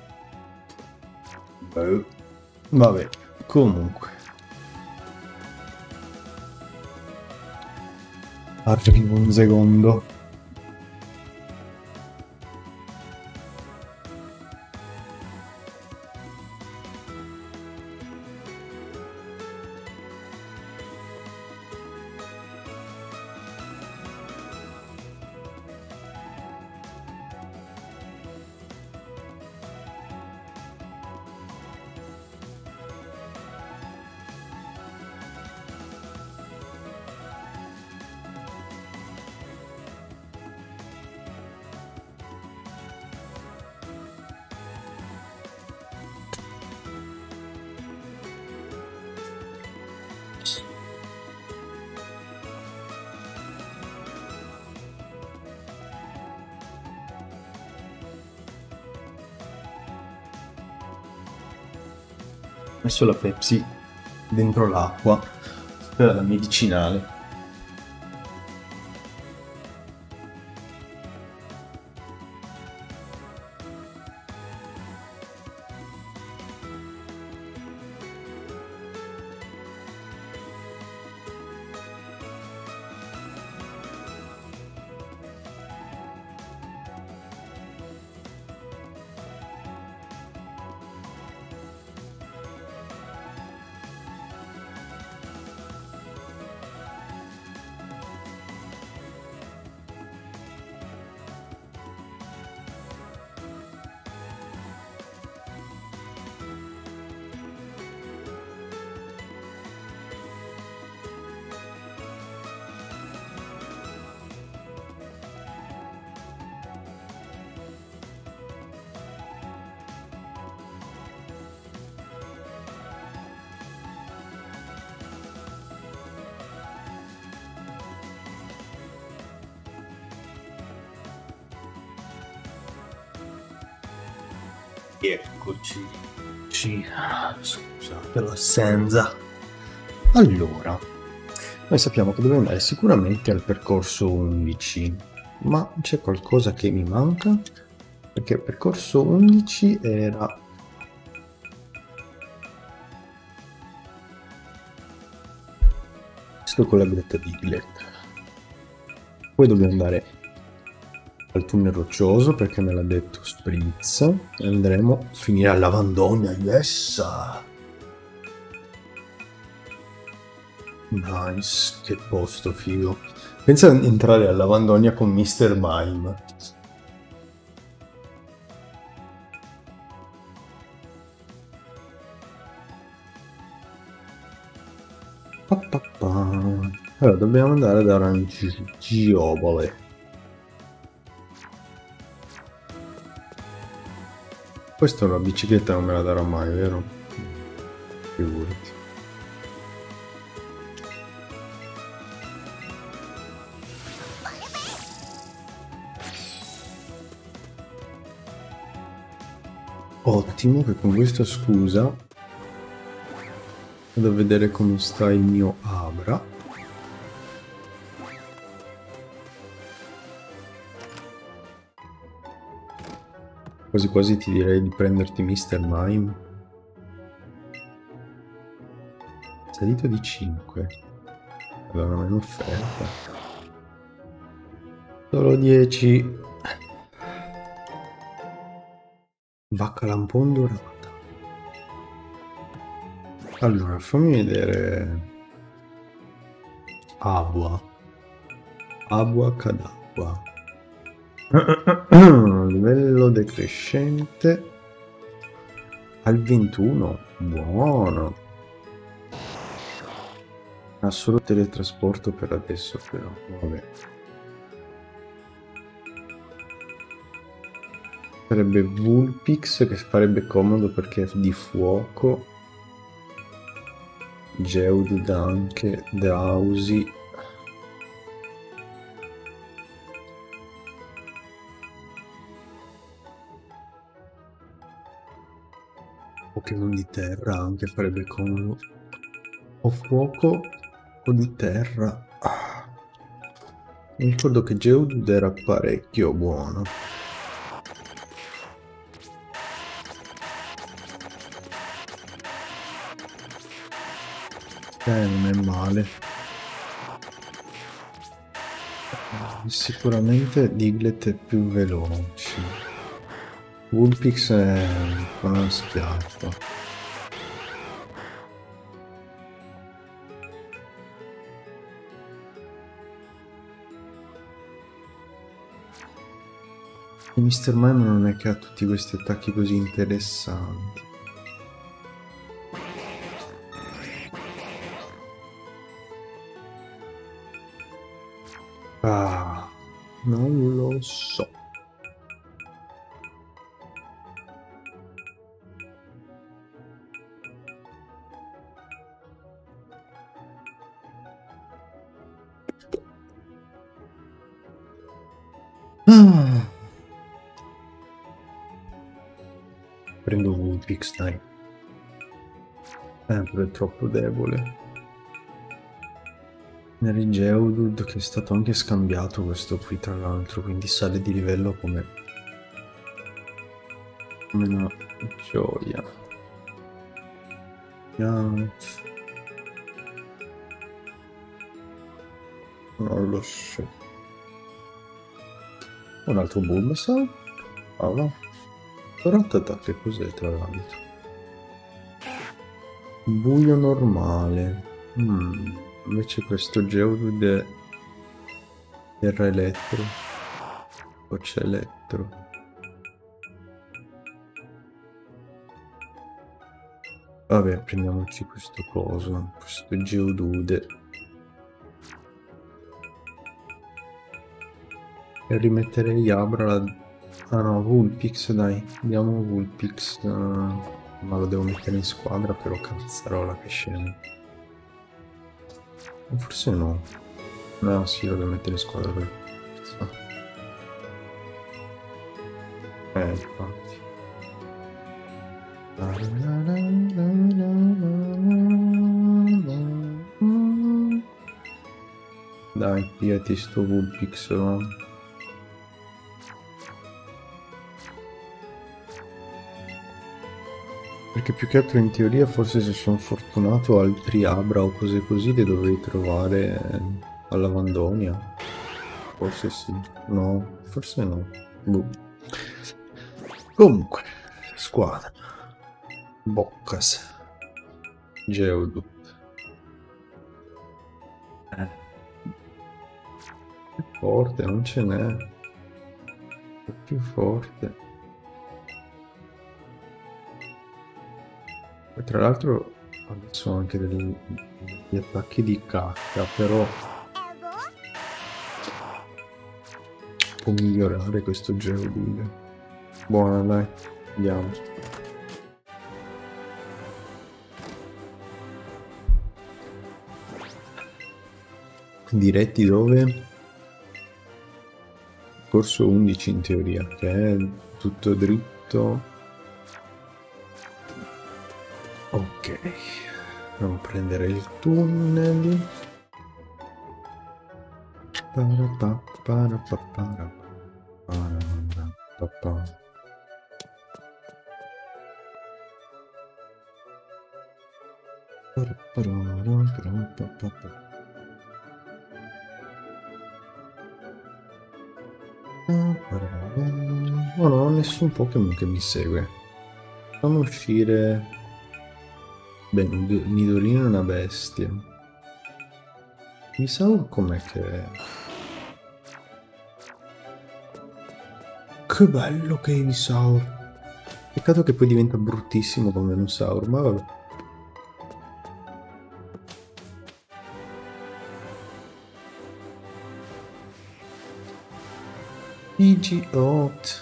[SPEAKER 1] Vabbè, comunque. Arrivo un secondo. Ho messo la Pepsi dentro l'acqua per la medicinale. Eccoci. Scusate l'assenza. Allora, noi sappiamo che dobbiamo andare sicuramente al percorso 11, ma c'è qualcosa che mi manca, perché il percorso 11 era... questo con la grotta di Diglett. Poi dobbiamo andare al tunnel roccioso perché me l'ha detto Spritz e andremo a finire a Lavandogna. Yes! Nice, che posto figo. Pensa ad entrare a Lavandogna con Mr. Mime. Allora dobbiamo andare ad Arangiobole. Questa la bicicletta non me la darà mai, vero? Figurati. Ottimo, che con questa scusa vado a vedere come sta il mio Abra. Quasi quasi ti direi di prenderti Mr. Mime. Salito di 5. Allora non è un'offerta. Solo 10. Vacca lampon dorata. Allora fammi vedere. Abua cadabua. Livello decrescente al 21. Buono. Ha solo teletrasporto per adesso, però vabbè. Sarebbe Vulpix che farebbe comodo perché è di fuoco. Geodude anche, Drowsy. Pokémon di terra anche farebbe comodo. O fuoco o di terra. Mi ricordo che Geodude era parecchio buono. Non è male. Sicuramente Diglett è più veloce. Vulpix è una schiaffa. E Mr. Mime non è che ha tutti questi attacchi così interessanti. Ah, non lo so. Prendo Vulpix, dai. Però è troppo debole. Nel Geodude che è stato anche scambiato questo qui tra l'altro, quindi sale di livello come una gioia. Non lo so. Un altro Bulbasaur? Ah no. Ratata che cos'è tra l'altro? Buio normale. Invece questo Geodude terra elettro. O c'è elettro. Vabbè, prendiamoci questo coso. Questo Geodude. E rimetterei Abra. Ah no, Vulpix, dai. Andiamo Vulpix. Ma lo devo mettere in squadra, però cazzarola che scena. Forse no. No, sì, lo devo mettere in squadra per forza. Infatti. Dai, pigliati sto Vulpix, va. Perché più che altro in teoria, forse se sono fortunato, altri Abra o cose così li dovrei trovare a Lavandonia. Forse sì. No, forse no. Boh. Comunque, squadra. Boccas. Geodude. Più forte, non ce n'è. Più forte. E tra l'altro adesso ho anche degli attacchi di cacca, però può migliorare questo Geodude. Buona, dai, andiamo. Diretti dove? Corso 11 in teoria, che è tutto dritto. Ok, non prendere il tunnel. Oh, non ho nessun Pokémon che mi segue. Fammi uscire. Beh, Nidorino è una bestia. Misaur com'è che è? Che bello che è Misaur. Peccato che poi diventa bruttissimo come Venusaur, ma vabbè. Pidgeot.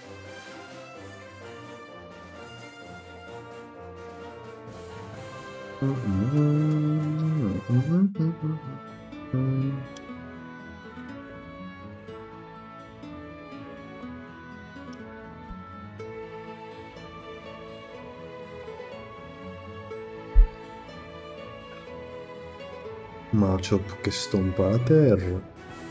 [SPEAKER 1] Machop che stompa la terra.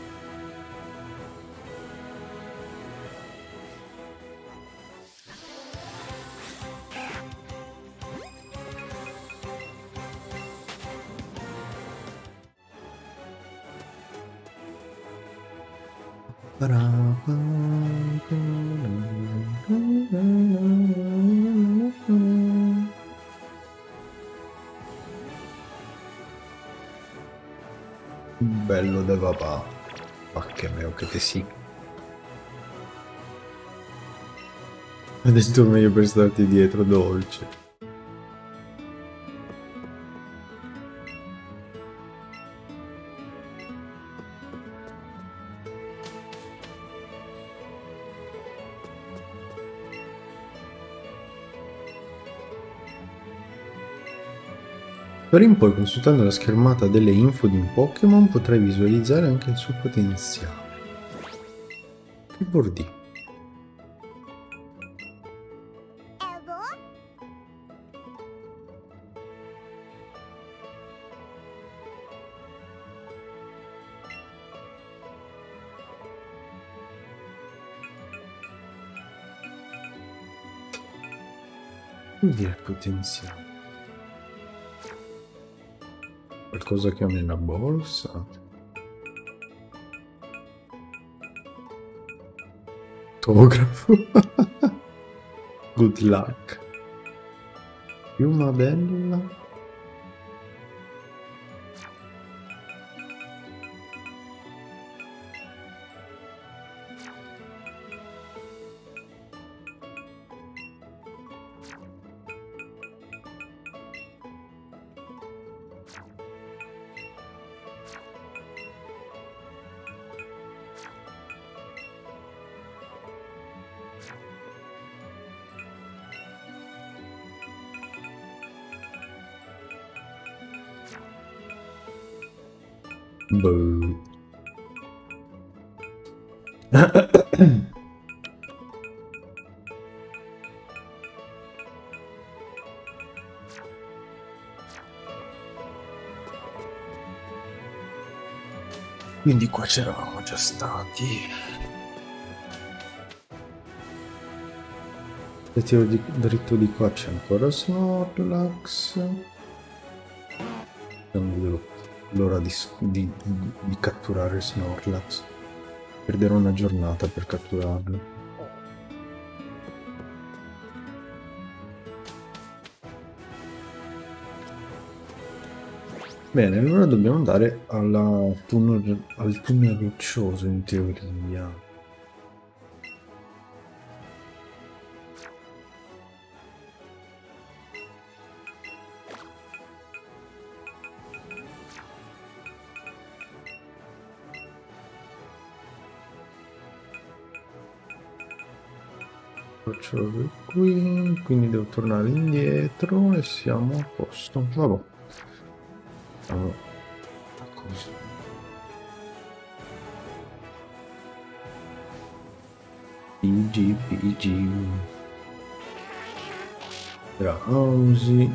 [SPEAKER 1] Bello da papà. Ma che meo che te sì. Adesso è meglio per starti dietro, dolce. D'ora in poi, consultando la schermata delle info di un Pokémon, potrai visualizzare anche il suo potenziale. Che bordi? Vuol dire potenziale? Qualcosa che ho nella borsa? Fotografo. Good luck. Piuma bella. Boh. Quindi qua c'eravamo già stati. Se tiro dritto di qua c'è ancora Snorlax. Non vedo l'ora di catturare Snorlax. Perderò una giornata per catturarlo. Bene, allora dobbiamo andare al tunnel roccioso in teoria. Roccioso qui, quindi devo tornare indietro e siamo a posto. Vabbè. Allora, così. PG Drowsy.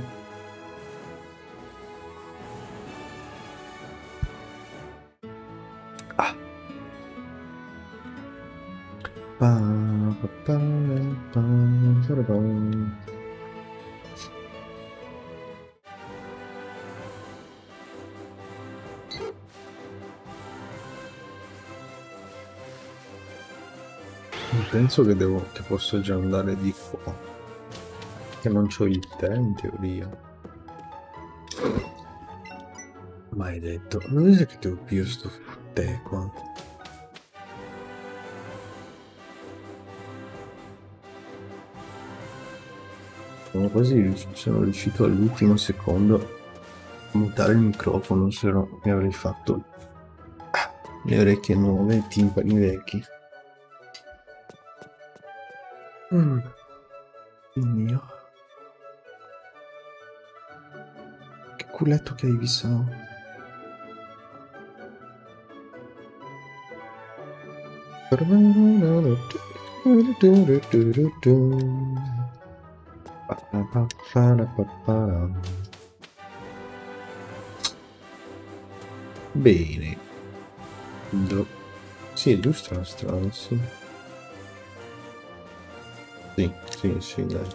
[SPEAKER 1] Penso che posso già andare di qua, che non c'ho il tè in teoria. Mai detto, non è che devo più sto tè qua. Sono riuscito all'ultimo secondo a mutare il microfono, se no mi avrei fatto le orecchie nuove e i timpani vecchi. Il mio. Che culetto che hai visto? Bene. Sì, è giusto la strada, sì. Sì, dai.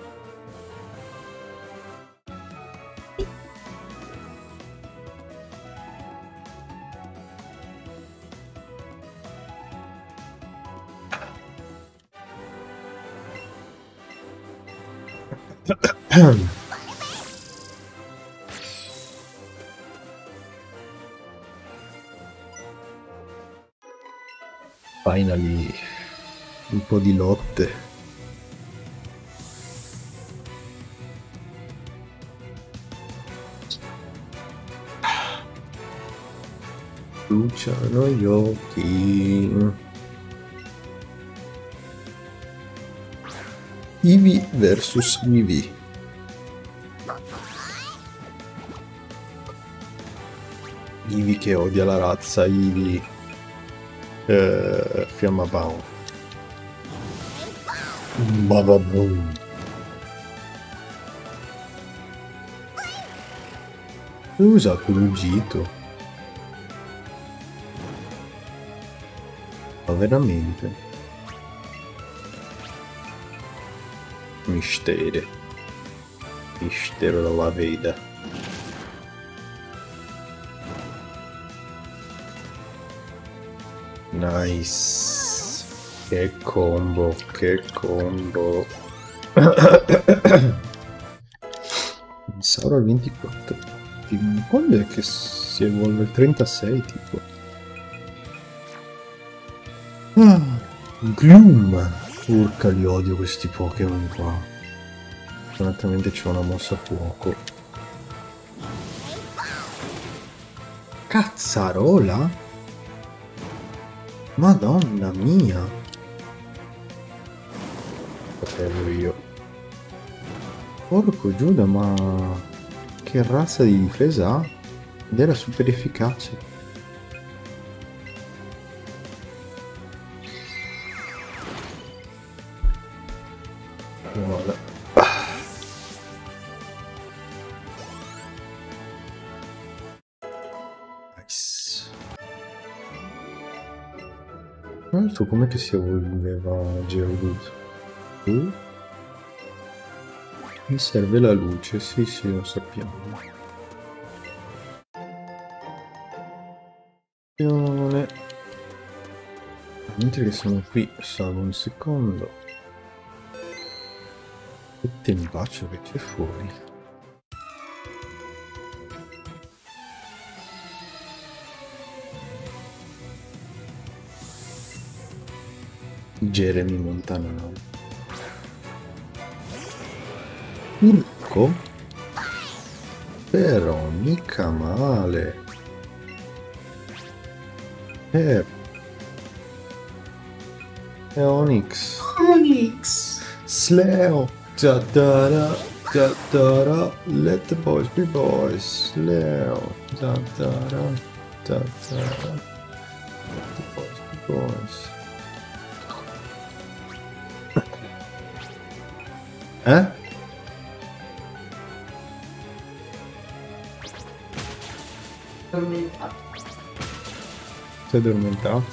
[SPEAKER 1] Finally, un po' di lotte. Bruciano gli occhi. Eevee versus Eevee. Eevee che odia la razza, Eevee Fiamma Bound. Bababum. Ho usato l'ugito. Ma veramente? Mistero della veda. Nice. Che combo. Sauro al 24. Quando è che si evolve? Il 36 tipo. Gloom. Urca, li odio questi Pokémon qua. Fortunatamente c'è una mossa a fuoco. Cazzarola? Madonna mia. Sapevo io. Porco Giuda, ma che razza di difesa ha? Ed era super efficace. Guarda. Nice. l'altro com'è che si evolveva Geodude? Mi serve la luce, sì, lo sappiamo. Mentre che sono qui, salvo un secondo. Che tempaccio che c'è fuori. Jeremy Montanaro. Urco? Però mica male. Onyx. Sleo. Ta-da-da, ta-da-da. Let the boys be boys. Sleo. Ta-da-da, ta-da-da. Let the boys be boys. Sei addormentato?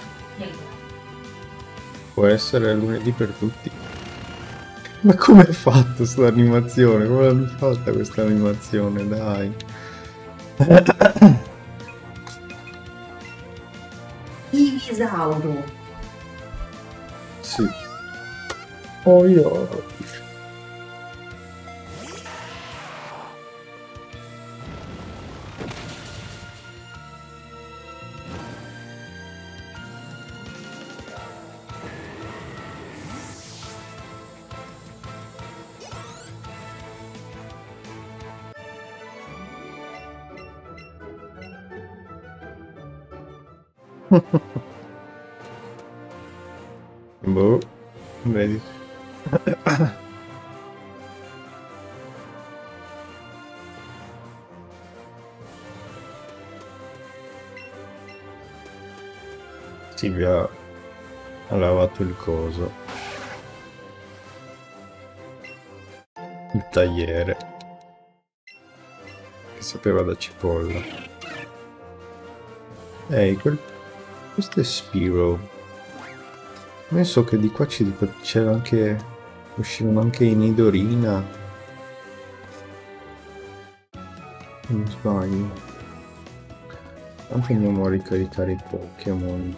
[SPEAKER 1] Può essere lunedì per tutti. Ma come è fatto sta animazione? Come l'hanno fatta questa animazione? Dai.
[SPEAKER 18] Ivisauro.
[SPEAKER 1] Sì. Oh io. Boh, vedi. Silvia ha lavato il coso, il tagliere, che sapeva da cipolla. Ehi, questo è Spiro. Penso che di qua c'era anche, uscivano anche i Nidorina. Non sbaglio. Tanto andiamo a ricaricare i Pokémon.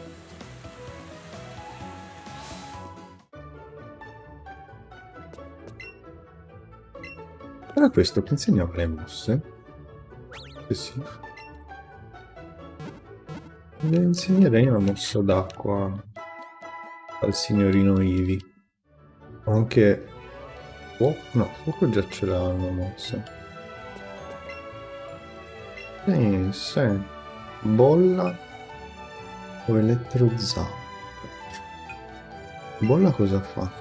[SPEAKER 1] Era questo che insegnava le mosse? Sì. Le insegnerei una mossa d'acqua al signorino Ivi. Anche no, fuoco già ce l'ha una mossa. Sì. Bolla o elettrozampo? Bolla cosa fa?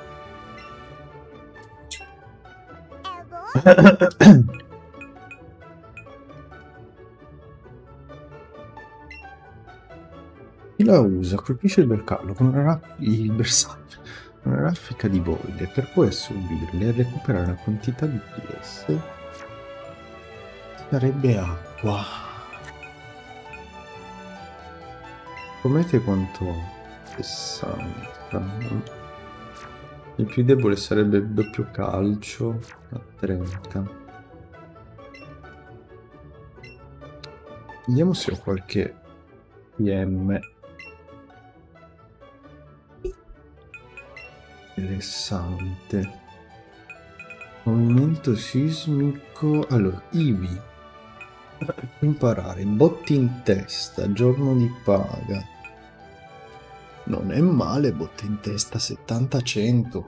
[SPEAKER 1] Chi la usa colpisce il bersaglio con una raffica di bolle per poi assorbirle e recuperare una quantità di PS. Sarebbe acqua. Scommetti quanto 60. Il più debole sarebbe il doppio calcio a 30. Vediamo se ho qualche PM interessante. Movimento sismico. Allora, Ivi. Imparare. Botti in testa. Giorno di paga. Non è male, botte in testa 70-100.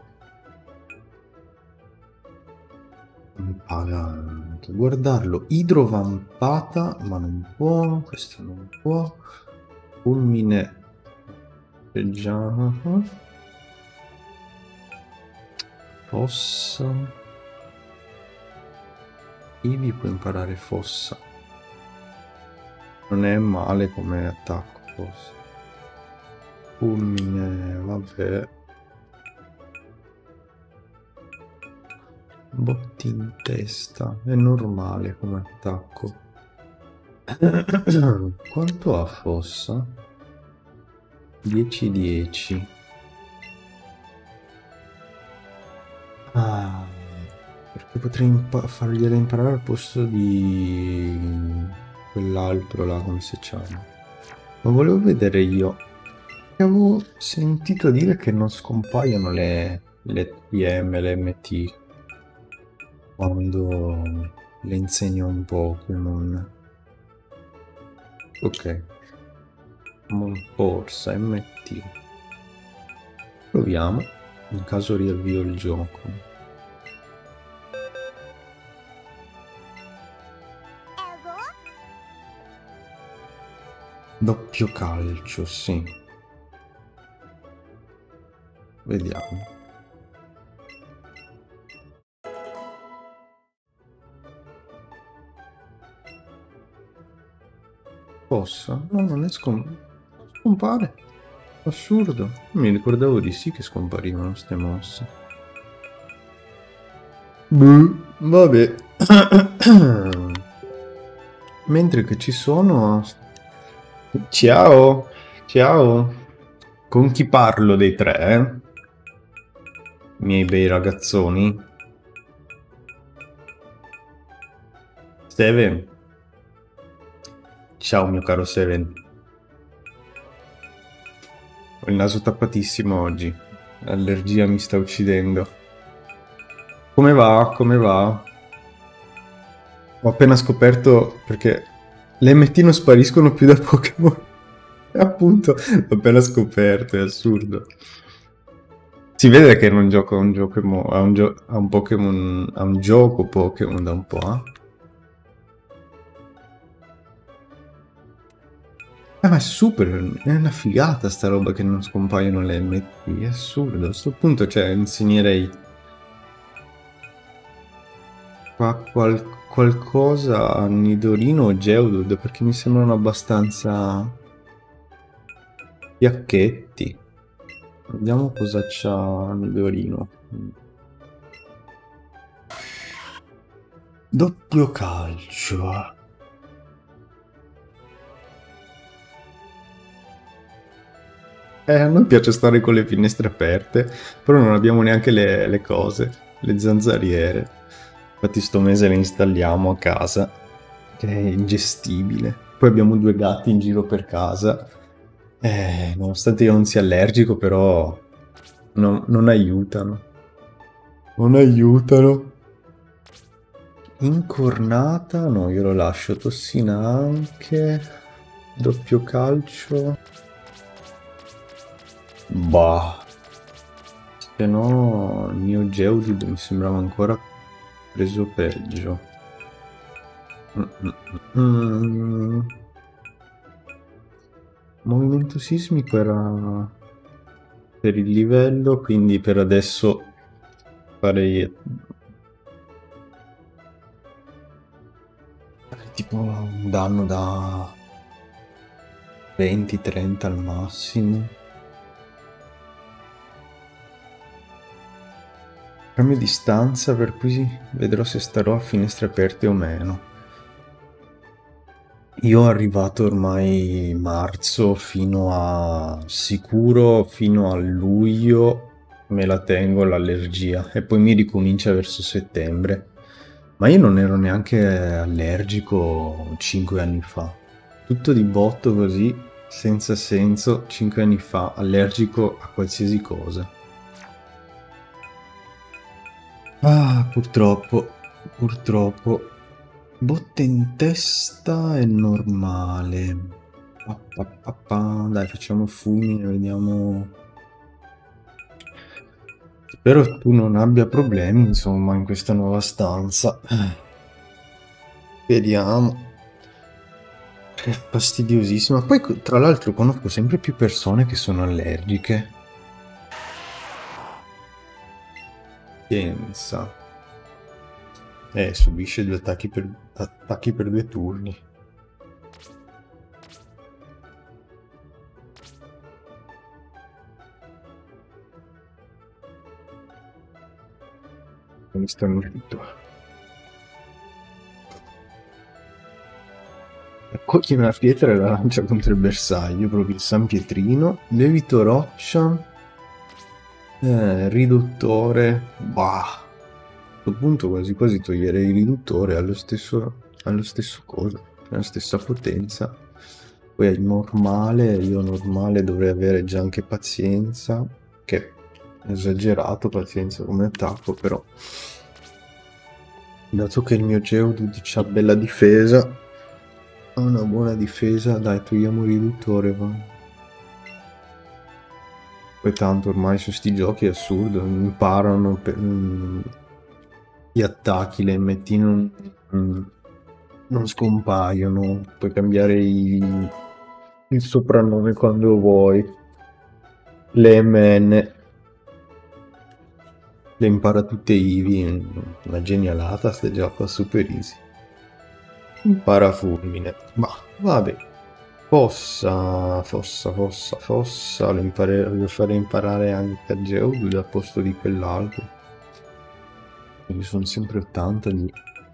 [SPEAKER 1] Paga. Guardarlo. Idrovampata, ma non può. Questo non può. Fulmine. Già. Fossa. Ivi può imparare fossa. Non è male come attacco fossa. Fulmine, vabbè. Botti in testa. È normale come attacco. Quanto ha fossa? 10-10. Ah, perché potrei fargliela imparare al posto di quell'altro là, come si chiama. Ma volevo vedere io. Avevo sentito dire che non scompaiono le TM, le MT quando le insegno un Pokémon. Ok. Forza MT. Proviamo. In caso riavvio il gioco. Doppio calcio, sì. Vediamo. Possa? No, non è scompare. Assurdo. Mi ricordavo di sì che scomparivano ste mosse. Vabbè. Mentre che ci sono... Ciao. Ciao. Con chi parlo dei tre? Miei bei ragazzoni. Steven. Ciao mio caro Steven. Ho il naso tappatissimo oggi. L'allergia mi sta uccidendo. Come va? Come va? Ho appena scoperto perché le MT non spariscono più da Pokémon. Appunto, l'ho appena scoperto, è assurdo. Si vede che non gioco a un gioco a un Pokémon, a un gioco Pokémon da un po', eh? Ma è super, è una figata sta roba che non scompaiono le MT, è assurdo. A questo punto, cioè, insegnerei qualcosa a Nidorino o Geodude, perché mi sembrano abbastanza fiacchetti. Vediamo cosa c'ha Nidorino. Doppio calcio. A noi piace stare con le finestre aperte, però non abbiamo neanche le cose, le zanzariere. Infatti sto mese le installiamo a casa, che è ingestibile. Poi abbiamo 2 gatti in giro per casa. Nonostante io non sia allergico, però non aiutano. Non aiutano. Incornata? No, io lo lascio. Tossina anche. Doppio calcio. Bah. Se no, il mio Geodude mi sembrava ancora preso peggio. Movimento sismico era per il livello, quindi per adesso farei tipo un danno da 20-30 al massimo. Cambio distanza, per cui vedrò se starò a finestre aperte o meno. Io ho arrivato ormai marzo fino a luglio me la tengo l'allergia e poi mi ricomincia verso settembre. Ma io non ero neanche allergico 5 anni fa. Tutto di botto così, senza senso, 5 anni fa, allergico a qualsiasi cosa. Ah, purtroppo. Botte in testa è normale. Dai, facciamo fulmine, vediamo. Spero tu non abbia problemi, insomma, in questa nuova stanza. Vediamo. È fastidiosissima. Poi, tra l'altro, conosco sempre più persone che sono allergiche. Pensa. Subisce 2 attacchi per 2 turni. Mi stanno tutto. coglie una pietra e la lancia contro il bersaglio, proprio il San Pietrino. Levito roccia, riduttore, bah, a questo punto quasi quasi toglierei il riduttore allo stesso cosa, alla stessa potenza. Poi il normale, io normale dovrei avere già anche pazienza, che è esagerato pazienza come attacco, però dato che il mio Geodude ha bella difesa, ha una buona difesa, dai, togliamo il riduttore, va. Poi tanto ormai su sti giochi è assurdo, imparano gli attacchi, le MT non scompaiono, puoi cambiare il soprannome quando vuoi, le MN le impara tutte Eevee, una genialata sta gioco super easy. Parafulmine, ma vabbè, fossa, lo farei imparare anche a Geodude al posto di quell'altro, quindi sono sempre 80 di...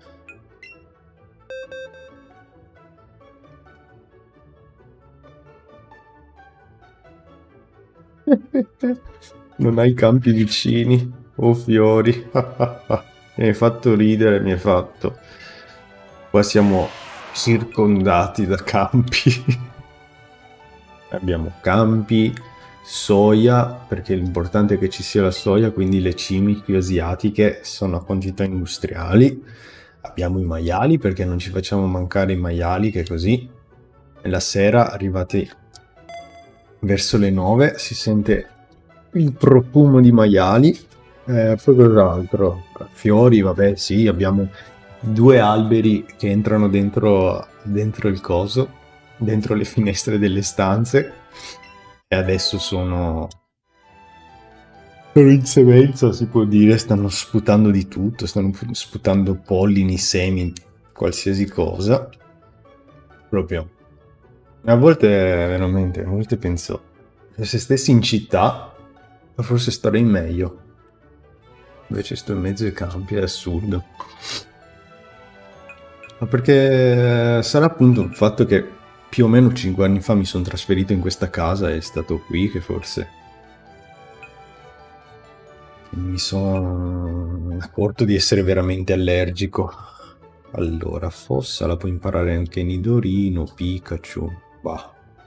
[SPEAKER 1] Non hai campi vicini o fiori. Mi hai fatto ridere, mi hai fatto. Qua siamo circondati da campi. Abbiamo campi, soia, perché l'importante è che ci sia la soia, quindi le cimici asiatiche sono a quantità industriali. Abbiamo i maiali, perché non ci facciamo mancare i maiali, che così la sera, arrivati verso le 9, si sente il profumo di maiali. Poi cos'altro? Fiori, vabbè, sì, abbiamo 2 alberi che entrano dentro il coso, dentro le finestre delle stanze, e adesso sono in semenza, si può dire, stanno sputando di tutto, stanno sputando pollini, semi, qualsiasi cosa. Proprio. A volte, veramente, a volte penso, se stessi in città, forse starei meglio. Invece sto in mezzo ai campi, è assurdo. Ma perché sarà appunto il fatto che più o meno 5 anni fa mi sono trasferito in questa casa e è stato qui che forse mi sono accorto di essere veramente allergico. Allora, fossa la puoi imparare anche Nidorino, Pikachu, bah.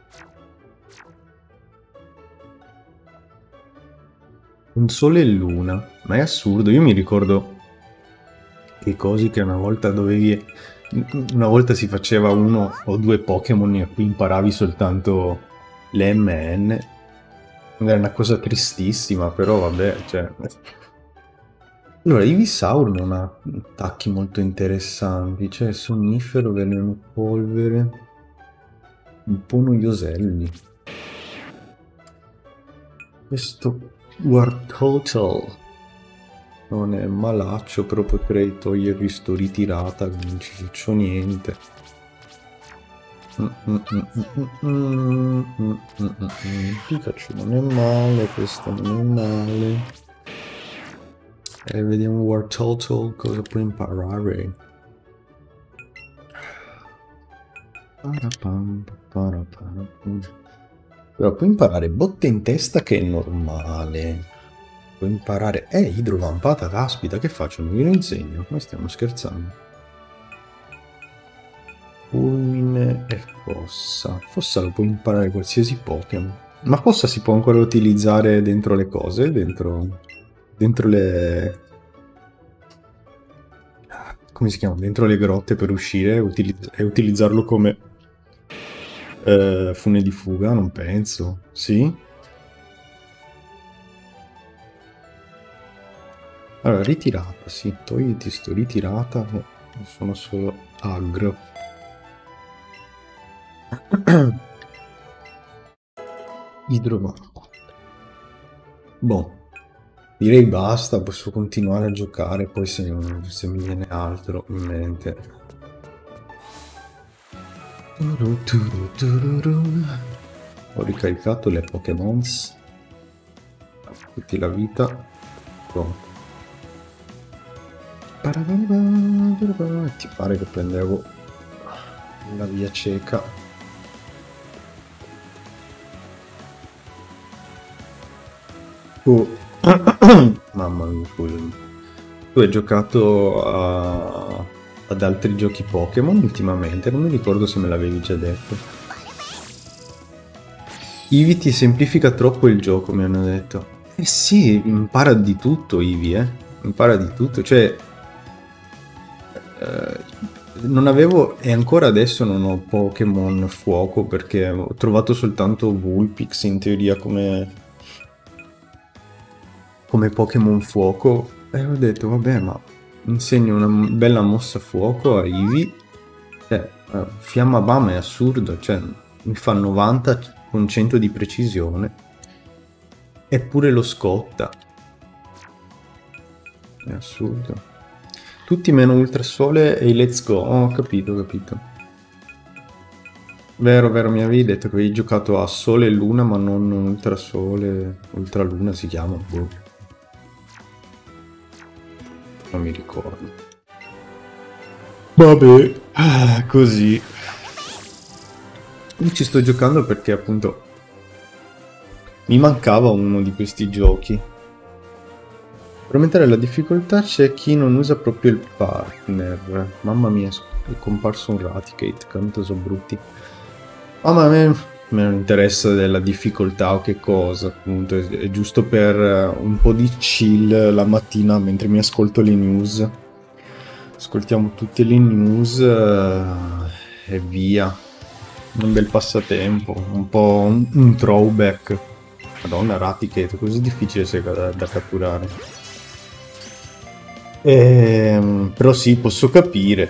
[SPEAKER 1] Un sole e luna, ma è assurdo, io mi ricordo che cose che una volta si faceva 1 o 2 Pokémon a cui imparavi soltanto le MN. Era una cosa tristissima, però vabbè, cioè... Allora, Ivysaur non ha attacchi molto interessanti, cioè sonnifero, veleno polvere, un po' noioselli. Questo Wartortle non è malaccio, però potrei togliervi sto ritirata, non ci faccio niente. Pikachu non è male, questo non è male. E vediamo Wartortle cosa può imparare. Però può imparare botte in testa, che è normale. Può imparare... idrovampata, caspita, che faccio? Non glielo insegno, ma stiamo scherzando. Fulmine e fossa. Fossa lo può imparare qualsiasi Pokémon. Ma fossa si può ancora utilizzare dentro le cose? Dentro le... come si chiama? Dentro le grotte per uscire e utilizzarlo come fune di fuga? Non penso. Sì? Allora, ritirata, sì. Togliti sto ritirata. Sono solo aggro. Idrovampata. Boh. Direi basta, posso continuare a giocare, poi se mi viene altro in mente. Ho ricaricato le Pokémons. Tutti la vita. Pronto. Ti pare che prendevo la via cieca. Oh. Mamma mia, scusami. Tu hai giocato ad altri giochi Pokémon ultimamente? Non mi ricordo se me l'avevi già detto. Eevee ti semplifica troppo il gioco, mi hanno detto. Eh sì, impara di tutto Eevee, impara di tutto, cioè non avevo, e ancora adesso non ho Pokémon fuoco perché ho trovato soltanto Vulpix in teoria come Pokémon fuoco, e ho detto vabbè, ma insegno una bella mossa fuoco a Eevee, Fiamma Bam è assurdo, cioè mi fa 90 con 100 di precisione, eppure lo scotta, è assurdo. Tutti meno Ultrasole e i Let's Go. Oh, ho capito. Vero, mi avevi detto che avevi giocato a Sole e Luna, ma non Ultrasole. Ultraluna si chiama. Boh. Non mi ricordo. Vabbè, così. Io ci sto giocando perché appunto mi mancava uno di questi giochi. Per aumentare la difficoltà c'è chi non usa proprio il partner. Mamma mia, è comparso un Raticate, quanto sono brutti. Ma a me non interessa della difficoltà o che cosa, appunto, è giusto per un po' di chill la mattina mentre mi ascolto le news. Ascoltiamo tutte le news e via. Un bel passatempo, un po' un throwback. Madonna, Raticate, così difficile sei da catturare. Però sì, posso capire.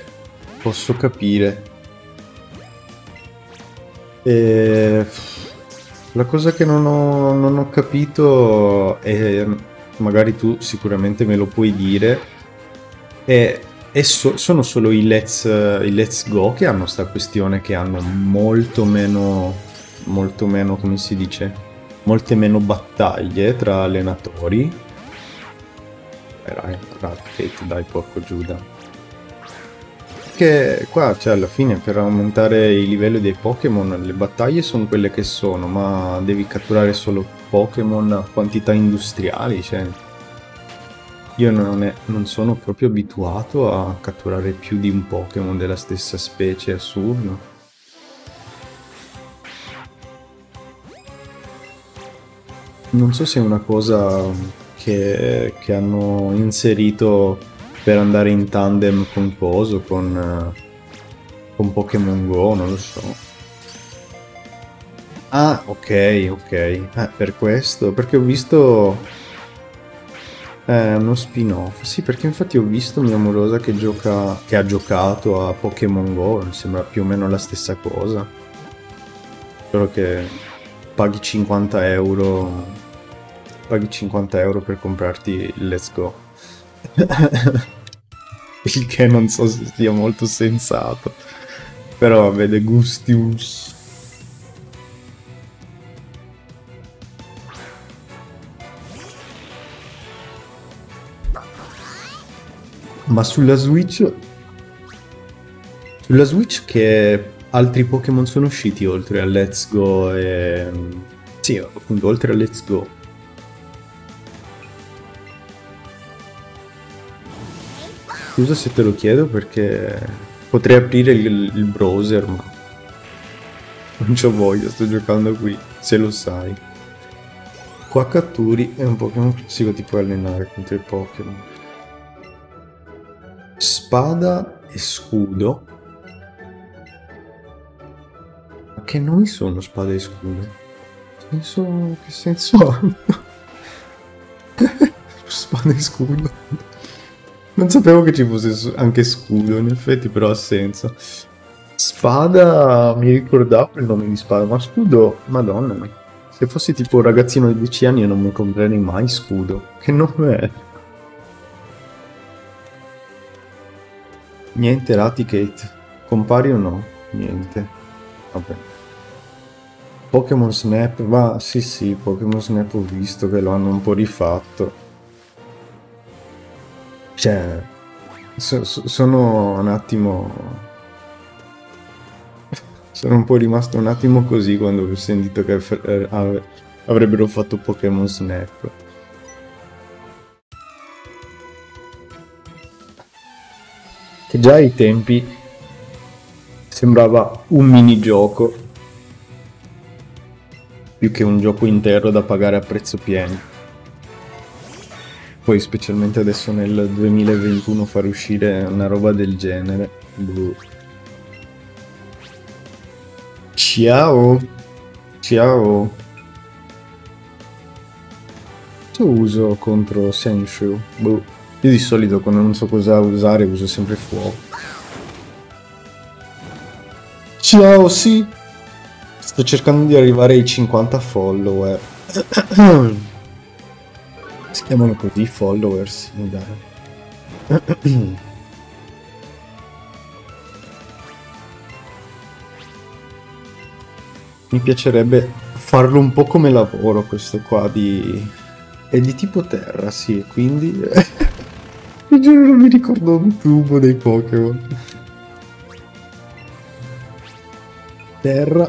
[SPEAKER 1] La cosa che non ho capito, e magari tu sicuramente me lo puoi dire, sono solo i Let's Go che hanno sta questione, che hanno molto meno, come si dice, molte meno battaglie tra allenatori. Dai, porco Giuda. Che qua, cioè, alla fine, per aumentare i livelli dei Pokémon, le battaglie sono quelle che sono, ma devi catturare solo Pokémon a quantità industriali, cioè. Io non sono proprio abituato a catturare più di un Pokémon della stessa specie, è assurdo. Non so se è una cosa che hanno inserito per andare in tandem con coso, con Pokémon Go, non lo so. Ah, ok. Per questo, perché ho visto uno spin-off. Sì, perché infatti ho visto mia amorosa che ha giocato a Pokémon Go, mi sembra più o meno la stessa cosa. Solo che paghi 50 euro. Paghi 50 euro per comprarti il Let's Go. Il che non so se sia molto sensato. Però vabbè, de gustius. Ma sulla Switch che altri Pokémon sono usciti oltre a Let's Go e... Sì, appunto, oltre a Let's Go. Scusa se te lo chiedo perché potrei aprire il browser, ma non c'ho voglia, sto giocando qui, se lo sai. Qua catturi è un Pokémon classico, ti puoi allenare contro i Pokémon. Spada e scudo. Ma che noi sono spada e scudo? Che senso hanno? Spada e scudo. Non sapevo che ci fosse anche scudo, in effetti, però ha senso. Spada, mi ricordavo il nome di spada, ma scudo, madonna. Se fossi tipo un ragazzino di 10 anni io non mi comprerei mai scudo. Che nome è? Niente, Raticate. Compari o no? Niente. Vabbè. Pokémon Snap, va, sì, Pokémon Snap ho visto che lo hanno un po' rifatto. Cioè, sono un attimo Sono un po' rimasto un attimo così quando ho sentito che avrebbero fatto Pokémon Snap. Che già ai tempi sembrava un minigioco più che un gioco intero da pagare a prezzo pieno. Poi specialmente adesso nel 2021 far uscire una roba del genere. Ciao! Ciao! Che uso contro Senshu? Io di solito quando non so cosa usare uso sempre fuoco. Ciao, sì! Sto cercando di arrivare ai 50 follower. Si chiamano così followers? Dai. Mi piacerebbe farlo un po' come lavoro questo qua di... È di tipo terra, sì, quindi... Mi giuro non mi ricordo un tubo dei Pokémon. Terra.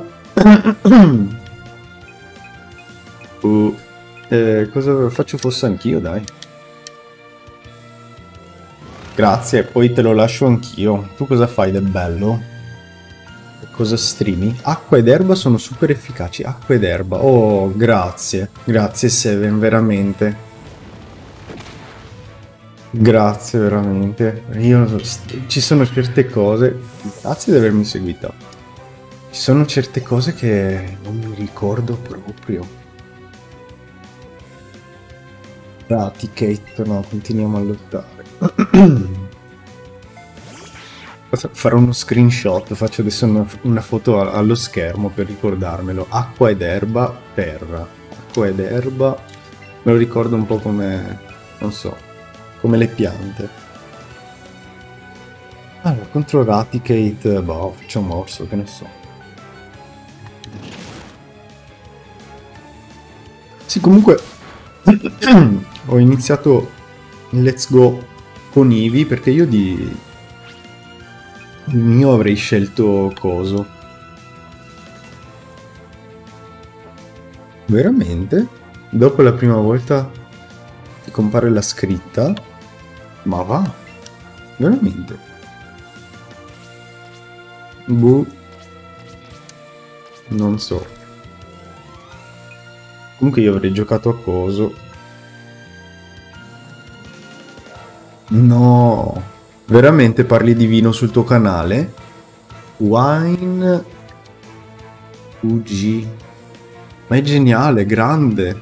[SPEAKER 1] Cosa faccio fosse anch'io, dai. Grazie, poi te lo lascio anch'io. Tu cosa fai del bello? Cosa streami? Acqua ed erba sono super efficaci. Acqua ed erba. Oh, grazie. Grazie Seven, veramente. Grazie, veramente. Ci sono certe cose... Grazie di avermi seguito. Ci sono certe cose che non mi ricordo proprio. Raticate, no, continuiamo a lottare. Farò uno screenshot, faccio adesso una foto allo schermo per ricordarmelo. Acqua ed erba, terra. Acqua ed erba, me lo ricordo un po' come, non so, come le piante. Allora, contro Raticate, boh, faccio un morso, che ne so. Sì, comunque ho iniziato Let's Go con Eevee perché io il mio avrei scelto coso. Veramente? Dopo la prima volta ti compare la scritta? Ma va? Veramente? Boh. Non so. Comunque io avrei giocato a coso. No, veramente parli di vino sul tuo canale? Wine UG. Ma è geniale, grande.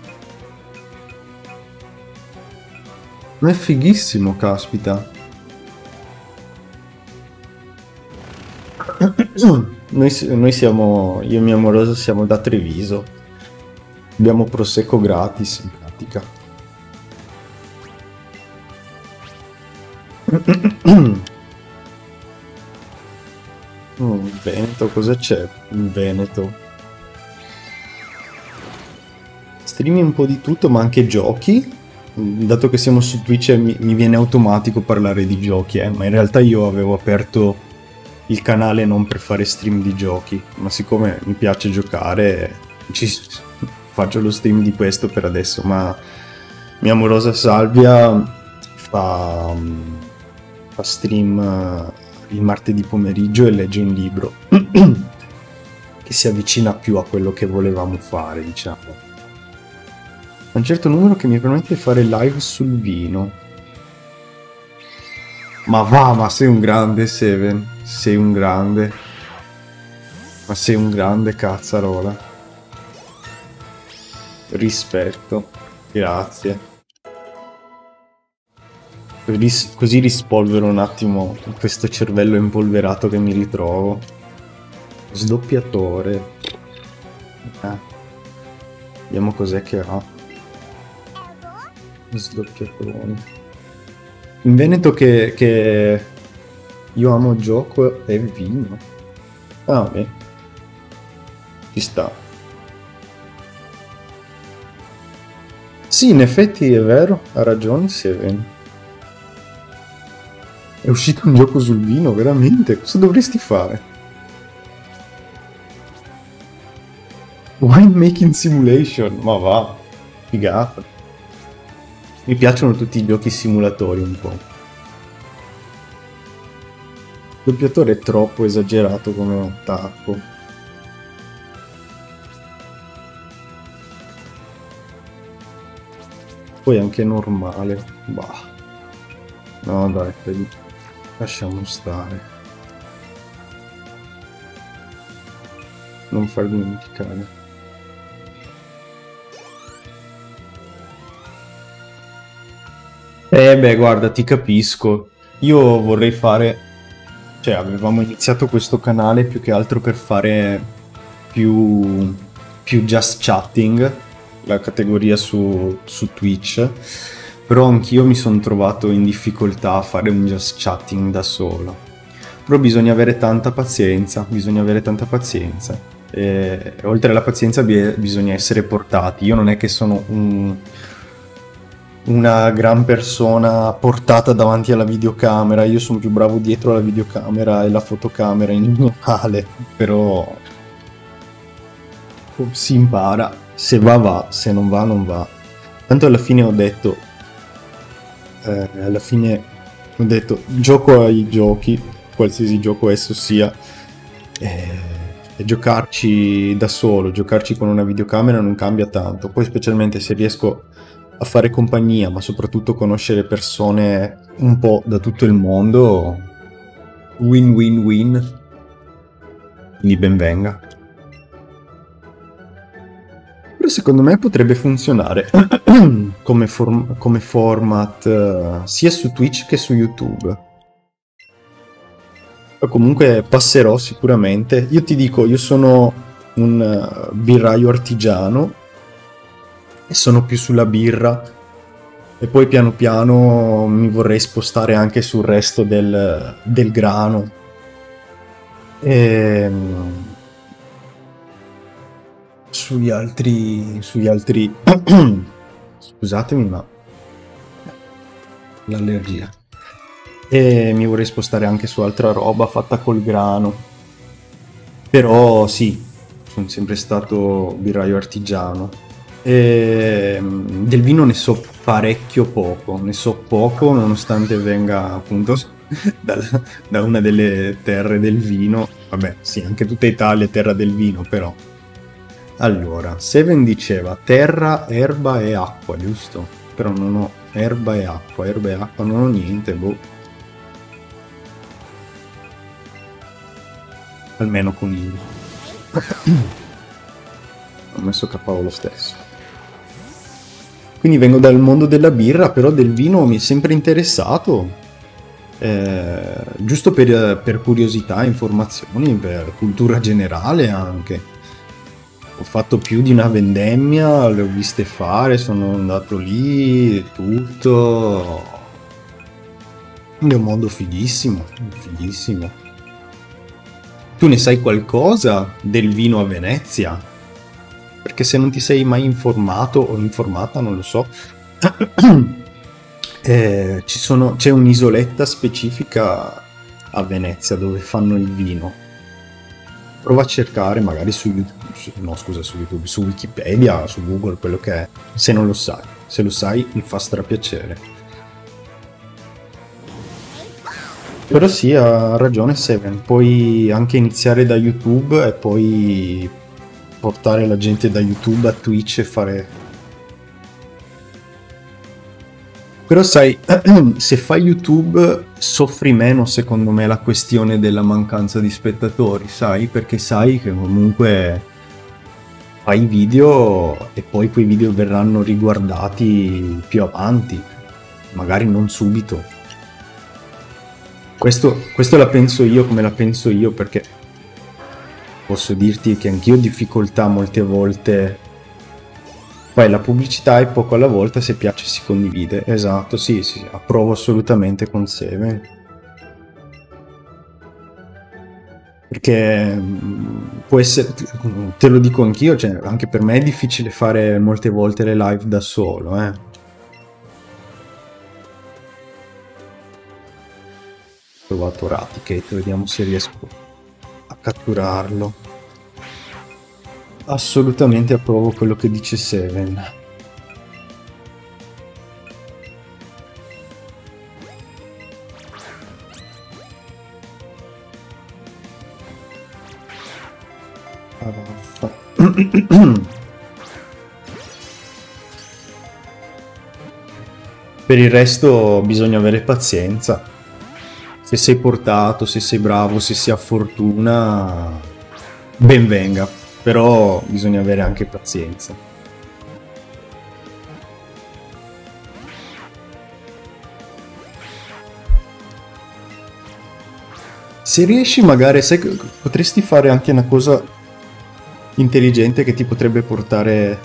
[SPEAKER 1] Ma è fighissimo, caspita. Noi siamo, io e mia amorosa siamo da Treviso. Abbiamo prosecco gratis in pratica. Veneto, cosa c'è in Veneto? Streami un po' di tutto, ma anche giochi. Dato che siamo su Twitch mi viene automatico parlare di giochi, ma in realtà io avevo aperto il canale non per fare stream di giochi, ma siccome mi piace giocare faccio lo stream di questo per adesso. Ma mia amorosa Salvia fa stream il martedì pomeriggio e legge un libro che si avvicina più a quello che volevamo fare, diciamo. Un certo numero che mi permette di fare live sul vino. Ma va, ma sei un grande, Seven. Sei un grande. Ma sei un grande, cazzarola. Rispetto. Grazie. Così rispolvero un attimo questo cervello impolverato che mi ritrovo. Sdoppiatore. Vediamo cos'è che ha. Sdoppiatore. In Veneto che io amo gioco e vino. Ah, beh. Ci sta. Sì, in effetti è vero, ha ragione Seven. È uscito un gioco sul vino, veramente? Cosa dovresti fare? Winemaking Simulation, ma va, figata. Mi piacciono tutti i giochi simulatori un po'. Il doppiatore è troppo esagerato come attacco. Poi anche normale. Bah. No dai, lasciamo stare. Non far dimenticare. Beh, guarda, ti capisco. Io vorrei fare... Cioè, avevamo iniziato questo canale più che altro per fare più just chatting, la categoria su Twitch, però anch'io mi sono trovato in difficoltà a fare un just chatting da solo. Però bisogna avere tanta pazienza, E, oltre alla pazienza bisogna essere portati. Io non è che sono una gran persona portata davanti alla videocamera, io sono più bravo dietro la videocamera e la fotocamera in generale, però si impara, se va, se non va non va. Tanto alla fine ho detto, gioco ai giochi, qualsiasi gioco esso sia, e giocarci da solo, giocarci con una videocamera non cambia tanto. Poi specialmente se riesco a fare compagnia, ma soprattutto conoscere persone un po' da tutto il mondo, win. Quindi ben venga. Però secondo me potrebbe funzionare come format sia su Twitch che su YouTube. Comunque passerò sicuramente. Io ti dico, io sono un birraio artigiano e sono più sulla birra, e poi piano piano mi vorrei spostare anche sul resto del grano. E sugli altri scusatemi, ma l'allergia. E mi vorrei spostare anche su altra roba fatta col grano. Però sì, sono sempre stato birraio artigiano. E del vino ne so parecchio poco, nonostante venga appunto da una delle terre del vino. Vabbè, sì, anche tutta Italia è terra del vino, però. Allora, Seven diceva terra, erba e acqua, giusto? Però non ho erba e acqua, non ho niente, boh. Almeno conigli. Ho messo KO lo stesso. Quindi vengo dal mondo della birra, però del vino mi è sempre interessato. Giusto per curiosità, informazioni, per cultura generale anche. Ho fatto più di una vendemmia, le ho viste fare, sono andato lì, tutto. È un mondo fighissimo, fighissimo. Tu ne sai qualcosa del vino a Venezia? Perché se non ti sei mai informato o informata, non lo so, c'è un'isoletta specifica a Venezia dove fanno il vino. Prova a cercare magari su YouTube, su Wikipedia, su Google, quello che è, se non lo sai. Se lo sai mi fa strapiacere. Però sì, ha ragione Seven, puoi anche iniziare da YouTube e poi portare la gente da YouTube a Twitch e fare... Però sai, se fai YouTube soffri meno secondo me la questione della mancanza di spettatori, sai? Perché sai che comunque fai video e poi quei video verranno riguardati più avanti, magari non subito. Questo la penso io come la penso io, perché posso dirti che anch'io ho difficoltà molte volte. Poi la pubblicità è poco alla volta, se piace si condivide. Esatto, sì, approvo assolutamente con Seven. Perché può essere, te lo dico anch'io, cioè anche per me è difficile fare molte volte le live da solo, Ho trovato Raticat, vediamo se riesco a catturarlo. assolutamente approvo quello che dice Seven. Per il resto bisogna avere pazienza. Se sei portato, se sei bravo, se si ha fortuna, ben venga. Però bisogna avere anche pazienza. Se riesci magari, sai, potresti fare anche una cosa intelligente che ti potrebbe portare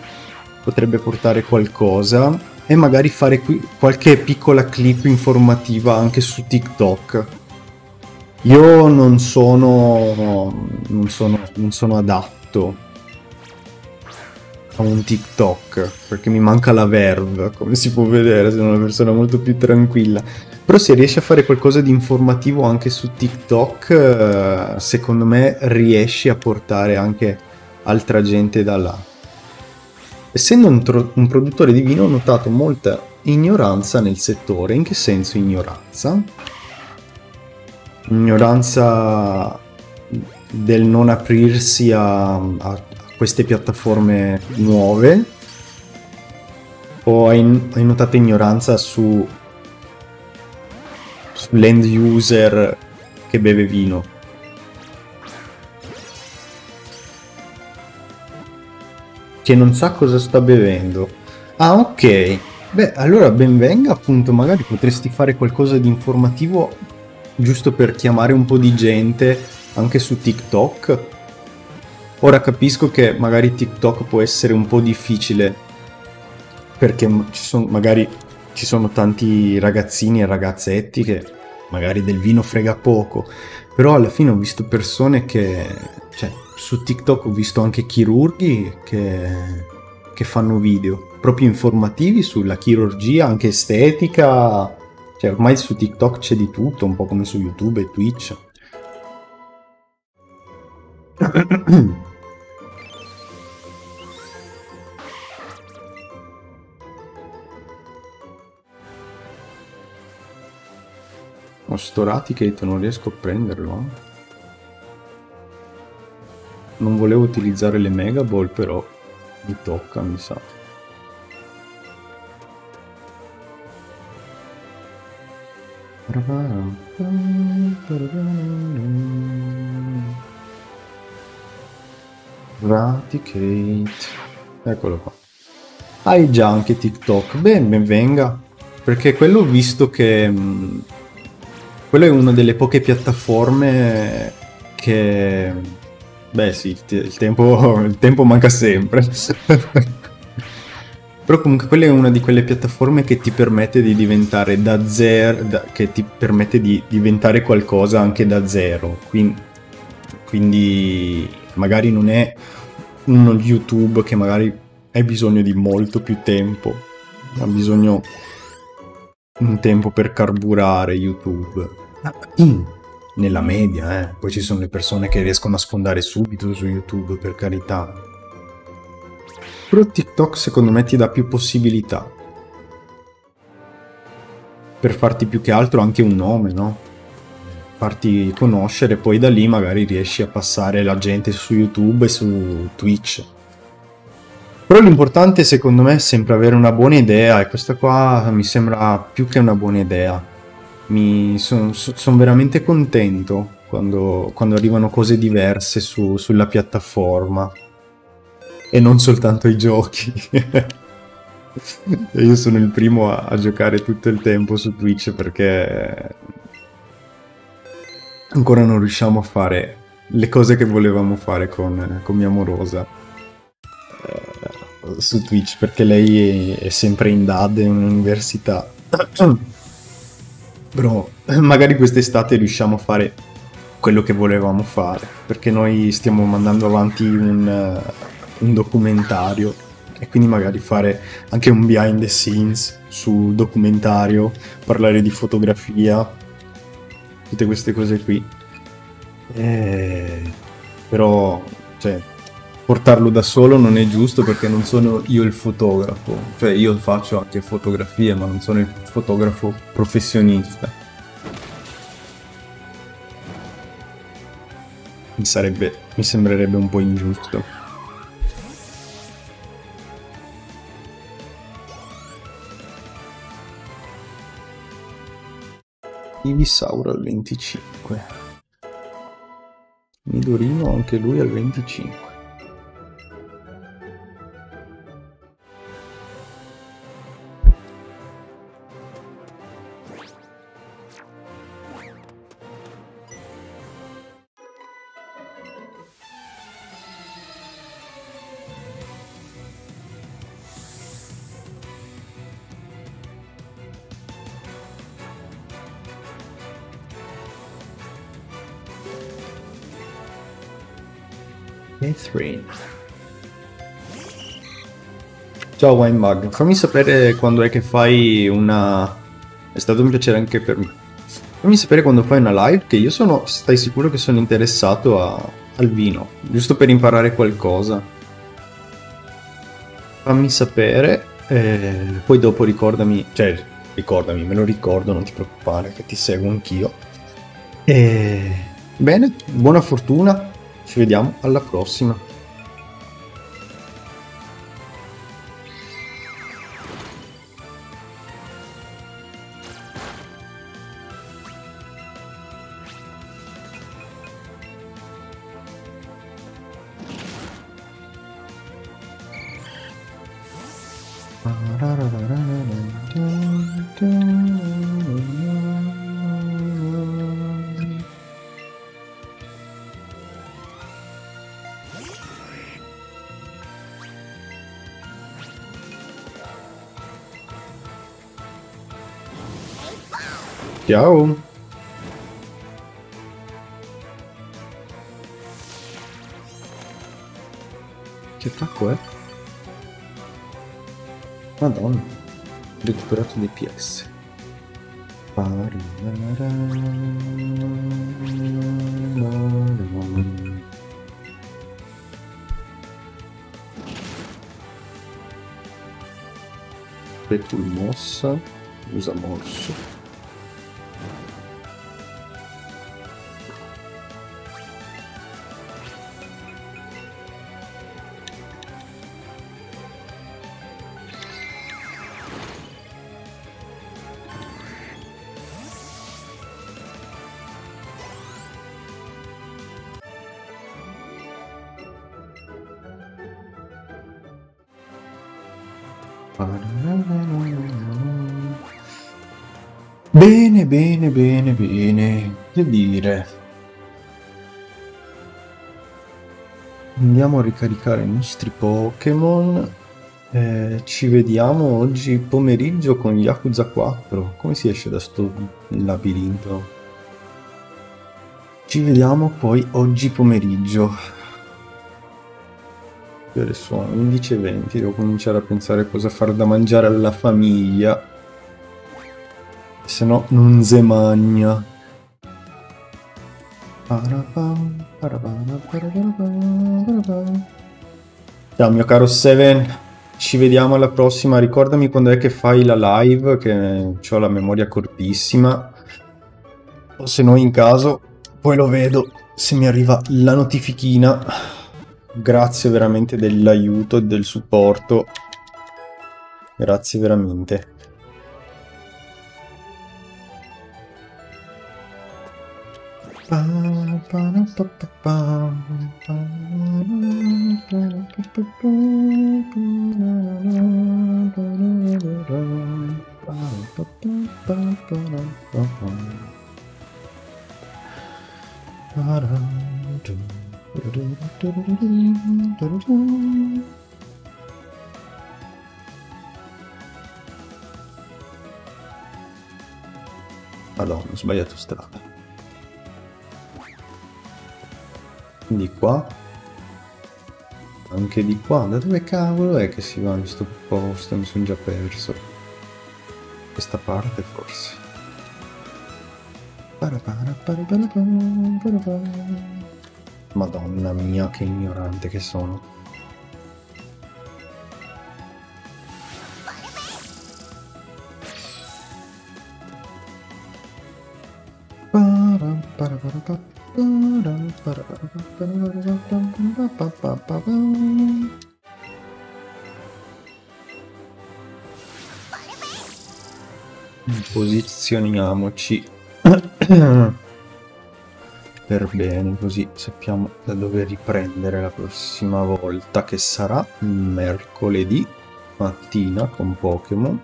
[SPEAKER 1] qualcosa, e magari fare qualche piccola clip informativa anche su TikTok. Io non sono adatto a un TikTok perché mi manca la verve, come si può vedere, sono una persona molto più tranquilla. Però se riesci a fare qualcosa di informativo anche su TikTok, secondo me riesci a portare anche altra gente da là. Essendo un produttore di vino ho notato molta ignoranza nel settore. In che senso ignoranza? Ignoranza del non aprirsi a queste piattaforme nuove, o hai notato ignoranza sull'end user che beve vino? Che non sa cosa sta bevendo. Ah, ok. Beh, allora ben venga, appunto, magari potresti fare qualcosa di informativo giusto per chiamare un po' di gente anche su TikTok. Ora capisco che magari TikTok può essere un po' difficile perché magari ci sono tanti ragazzini e ragazzetti che magari del vino frega poco, però alla fine ho visto persone cioè, su TikTok ho visto anche chirurghi che fanno video proprio informativi sulla chirurgia, anche estetica. Cioè, ormai su TikTok c'è di tutto, un po' come su YouTube e Twitch. Ho sto Raticate, non riesco a prenderlo. Non volevo utilizzare le Mega Ball, però mi tocca, mi sa. Raticate. Eccolo qua. Hai già anche TikTok. Ben venga. Perché quello ho visto che... quello è una delle poche piattaforme che... Beh sì, il tempo manca sempre. Però comunque quella è una di quelle piattaforme che ti permette di diventare da zero, che ti permette di diventare qualcosa anche da zero. Quindi magari non è uno YouTube che magari hai bisogno di molto più tempo. Ha bisogno un tempo per carburare YouTube. Nella media, Poi ci sono le persone che riescono a sfondare subito su YouTube, per carità. Però TikTok secondo me ti dà più possibilità per farti più che altro anche un nome, no? Farti conoscere, poi da lì magari riesci a passare la gente su YouTube e su Twitch. Però l'importante secondo me è sempre avere una buona idea, e questa qua mi sembra più che una buona idea. Sono veramente contento quando arrivano cose diverse sulla piattaforma e non soltanto i giochi. Io sono il primo a giocare tutto il tempo su Twitch perché ancora non riusciamo a fare le cose che volevamo fare con mia amorosa su Twitch, perché lei è sempre in DAD in università. Però magari quest'estate riusciamo a fare quello che volevamo fare, perché noi stiamo mandando avanti un documentario, e quindi magari fare anche un behind the scenes sul documentario, parlare di fotografia, tutte queste cose qui. Però, cioè, portarlo da solo non è giusto perché non sono io il fotografo, cioè io faccio anche fotografie ma non sono il fotografo professionista. Mi sembrerebbe un po' ingiusto. Ivisauro al 25. Midorino anche lui al 25. Ciao Winebug, fammi sapere quando è che fai una... È stato un piacere anche per me. Fammi sapere quando fai una live, che io sono... Stai sicuro che sono interessato al vino, giusto per imparare qualcosa. Fammi sapere, poi dopo ricordami, cioè ricordami, me lo ricordo, non ti preoccupare che ti seguo anch'io. Bene, buona fortuna, ci vediamo alla prossima. Ciao! Che attacco è? Madonna, ho recuperato dei PS. Petul mossa, usa morso. Bene, bene, bene, bene. Che dire? Andiamo a ricaricare i nostri Pokémon. Ci vediamo oggi pomeriggio con Yakuza 4. Come si esce da sto labirinto? Ci vediamo poi oggi pomeriggio. Che ore sono? 11:20. Devo cominciare a pensare cosa fare da mangiare alla famiglia. Se no non se magna. Ciao mio caro Seven, ci vediamo alla prossima. Ricordami quando è che fai la live, che ho la memoria cortissima. O se no in caso poi lo vedo se mi arriva la notifichina. Grazie veramente dell'aiuto e del supporto. Grazie veramente. Madonna, ho sbagliato strada. Di qua, anche di qua. Da dove cavolo è che si va in sto posto? Mi sono già perso. Questa parte forse. Madonna mia, che ignorante che sono. Posizioniamoci per bene, così sappiamo da dove riprendere la prossima volta, che sarà mercoledì mattina con Pokémon.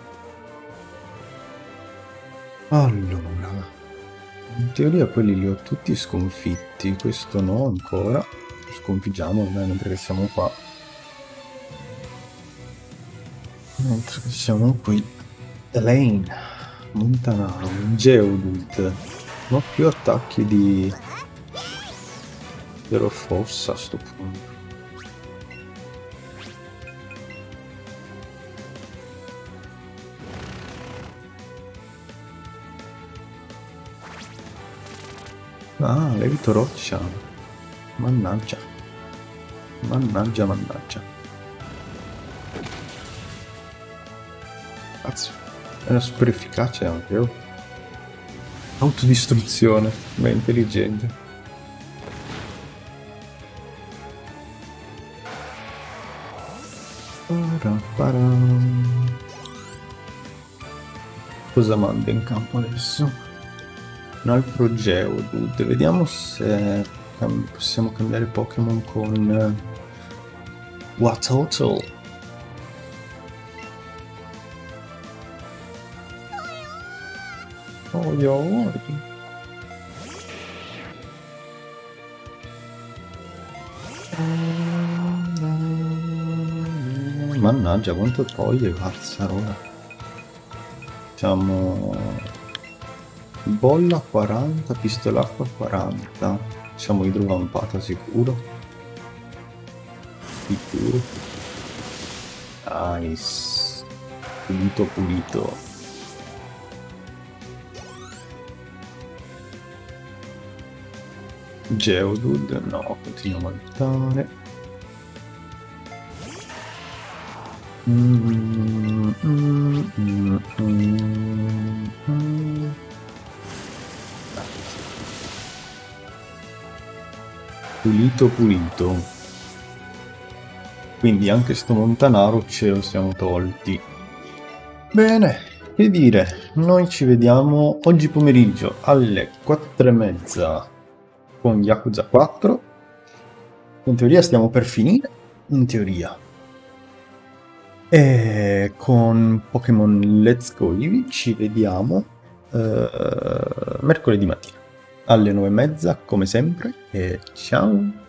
[SPEAKER 1] Allora, in teoria quelli li ho tutti sconfitti, questo no ancora. Lo sconfiggiamo mentre che siamo qua. Mentre che siamo qui. Elaine, Montanaro, Geodude. Non ho più attacchi di Zero Fossa a sto punto. Ah, levito roccia. Mannaggia. Mannaggia, mannaggia. Cazzo. Era super efficace anche, oh. Autodistruzione. Beh, intelligente. Cosa manda in campo adesso? Un altro Geodude. Vediamo se possiamo cambiare Pokémon con Watoto. Mannaggia, quanto toglie Cazzarola. Siamo bolla 40, pistola acqua 40. Siamo idrovampata sicuro. Sicuro. Nice. Pulito pulito. Geodude, no, continuiamo a lottare. Pulito pulito. Quindi anche sto Montanaro ce lo siamo tolti. Bene, che dire, noi ci vediamo oggi pomeriggio alle 4:30 con Yakuza 4. In teoria stiamo per finire, in teoria. E con Pokémon Let's Go Eevee ci vediamo mercoledì mattina alle 9:30 come sempre, e ciao!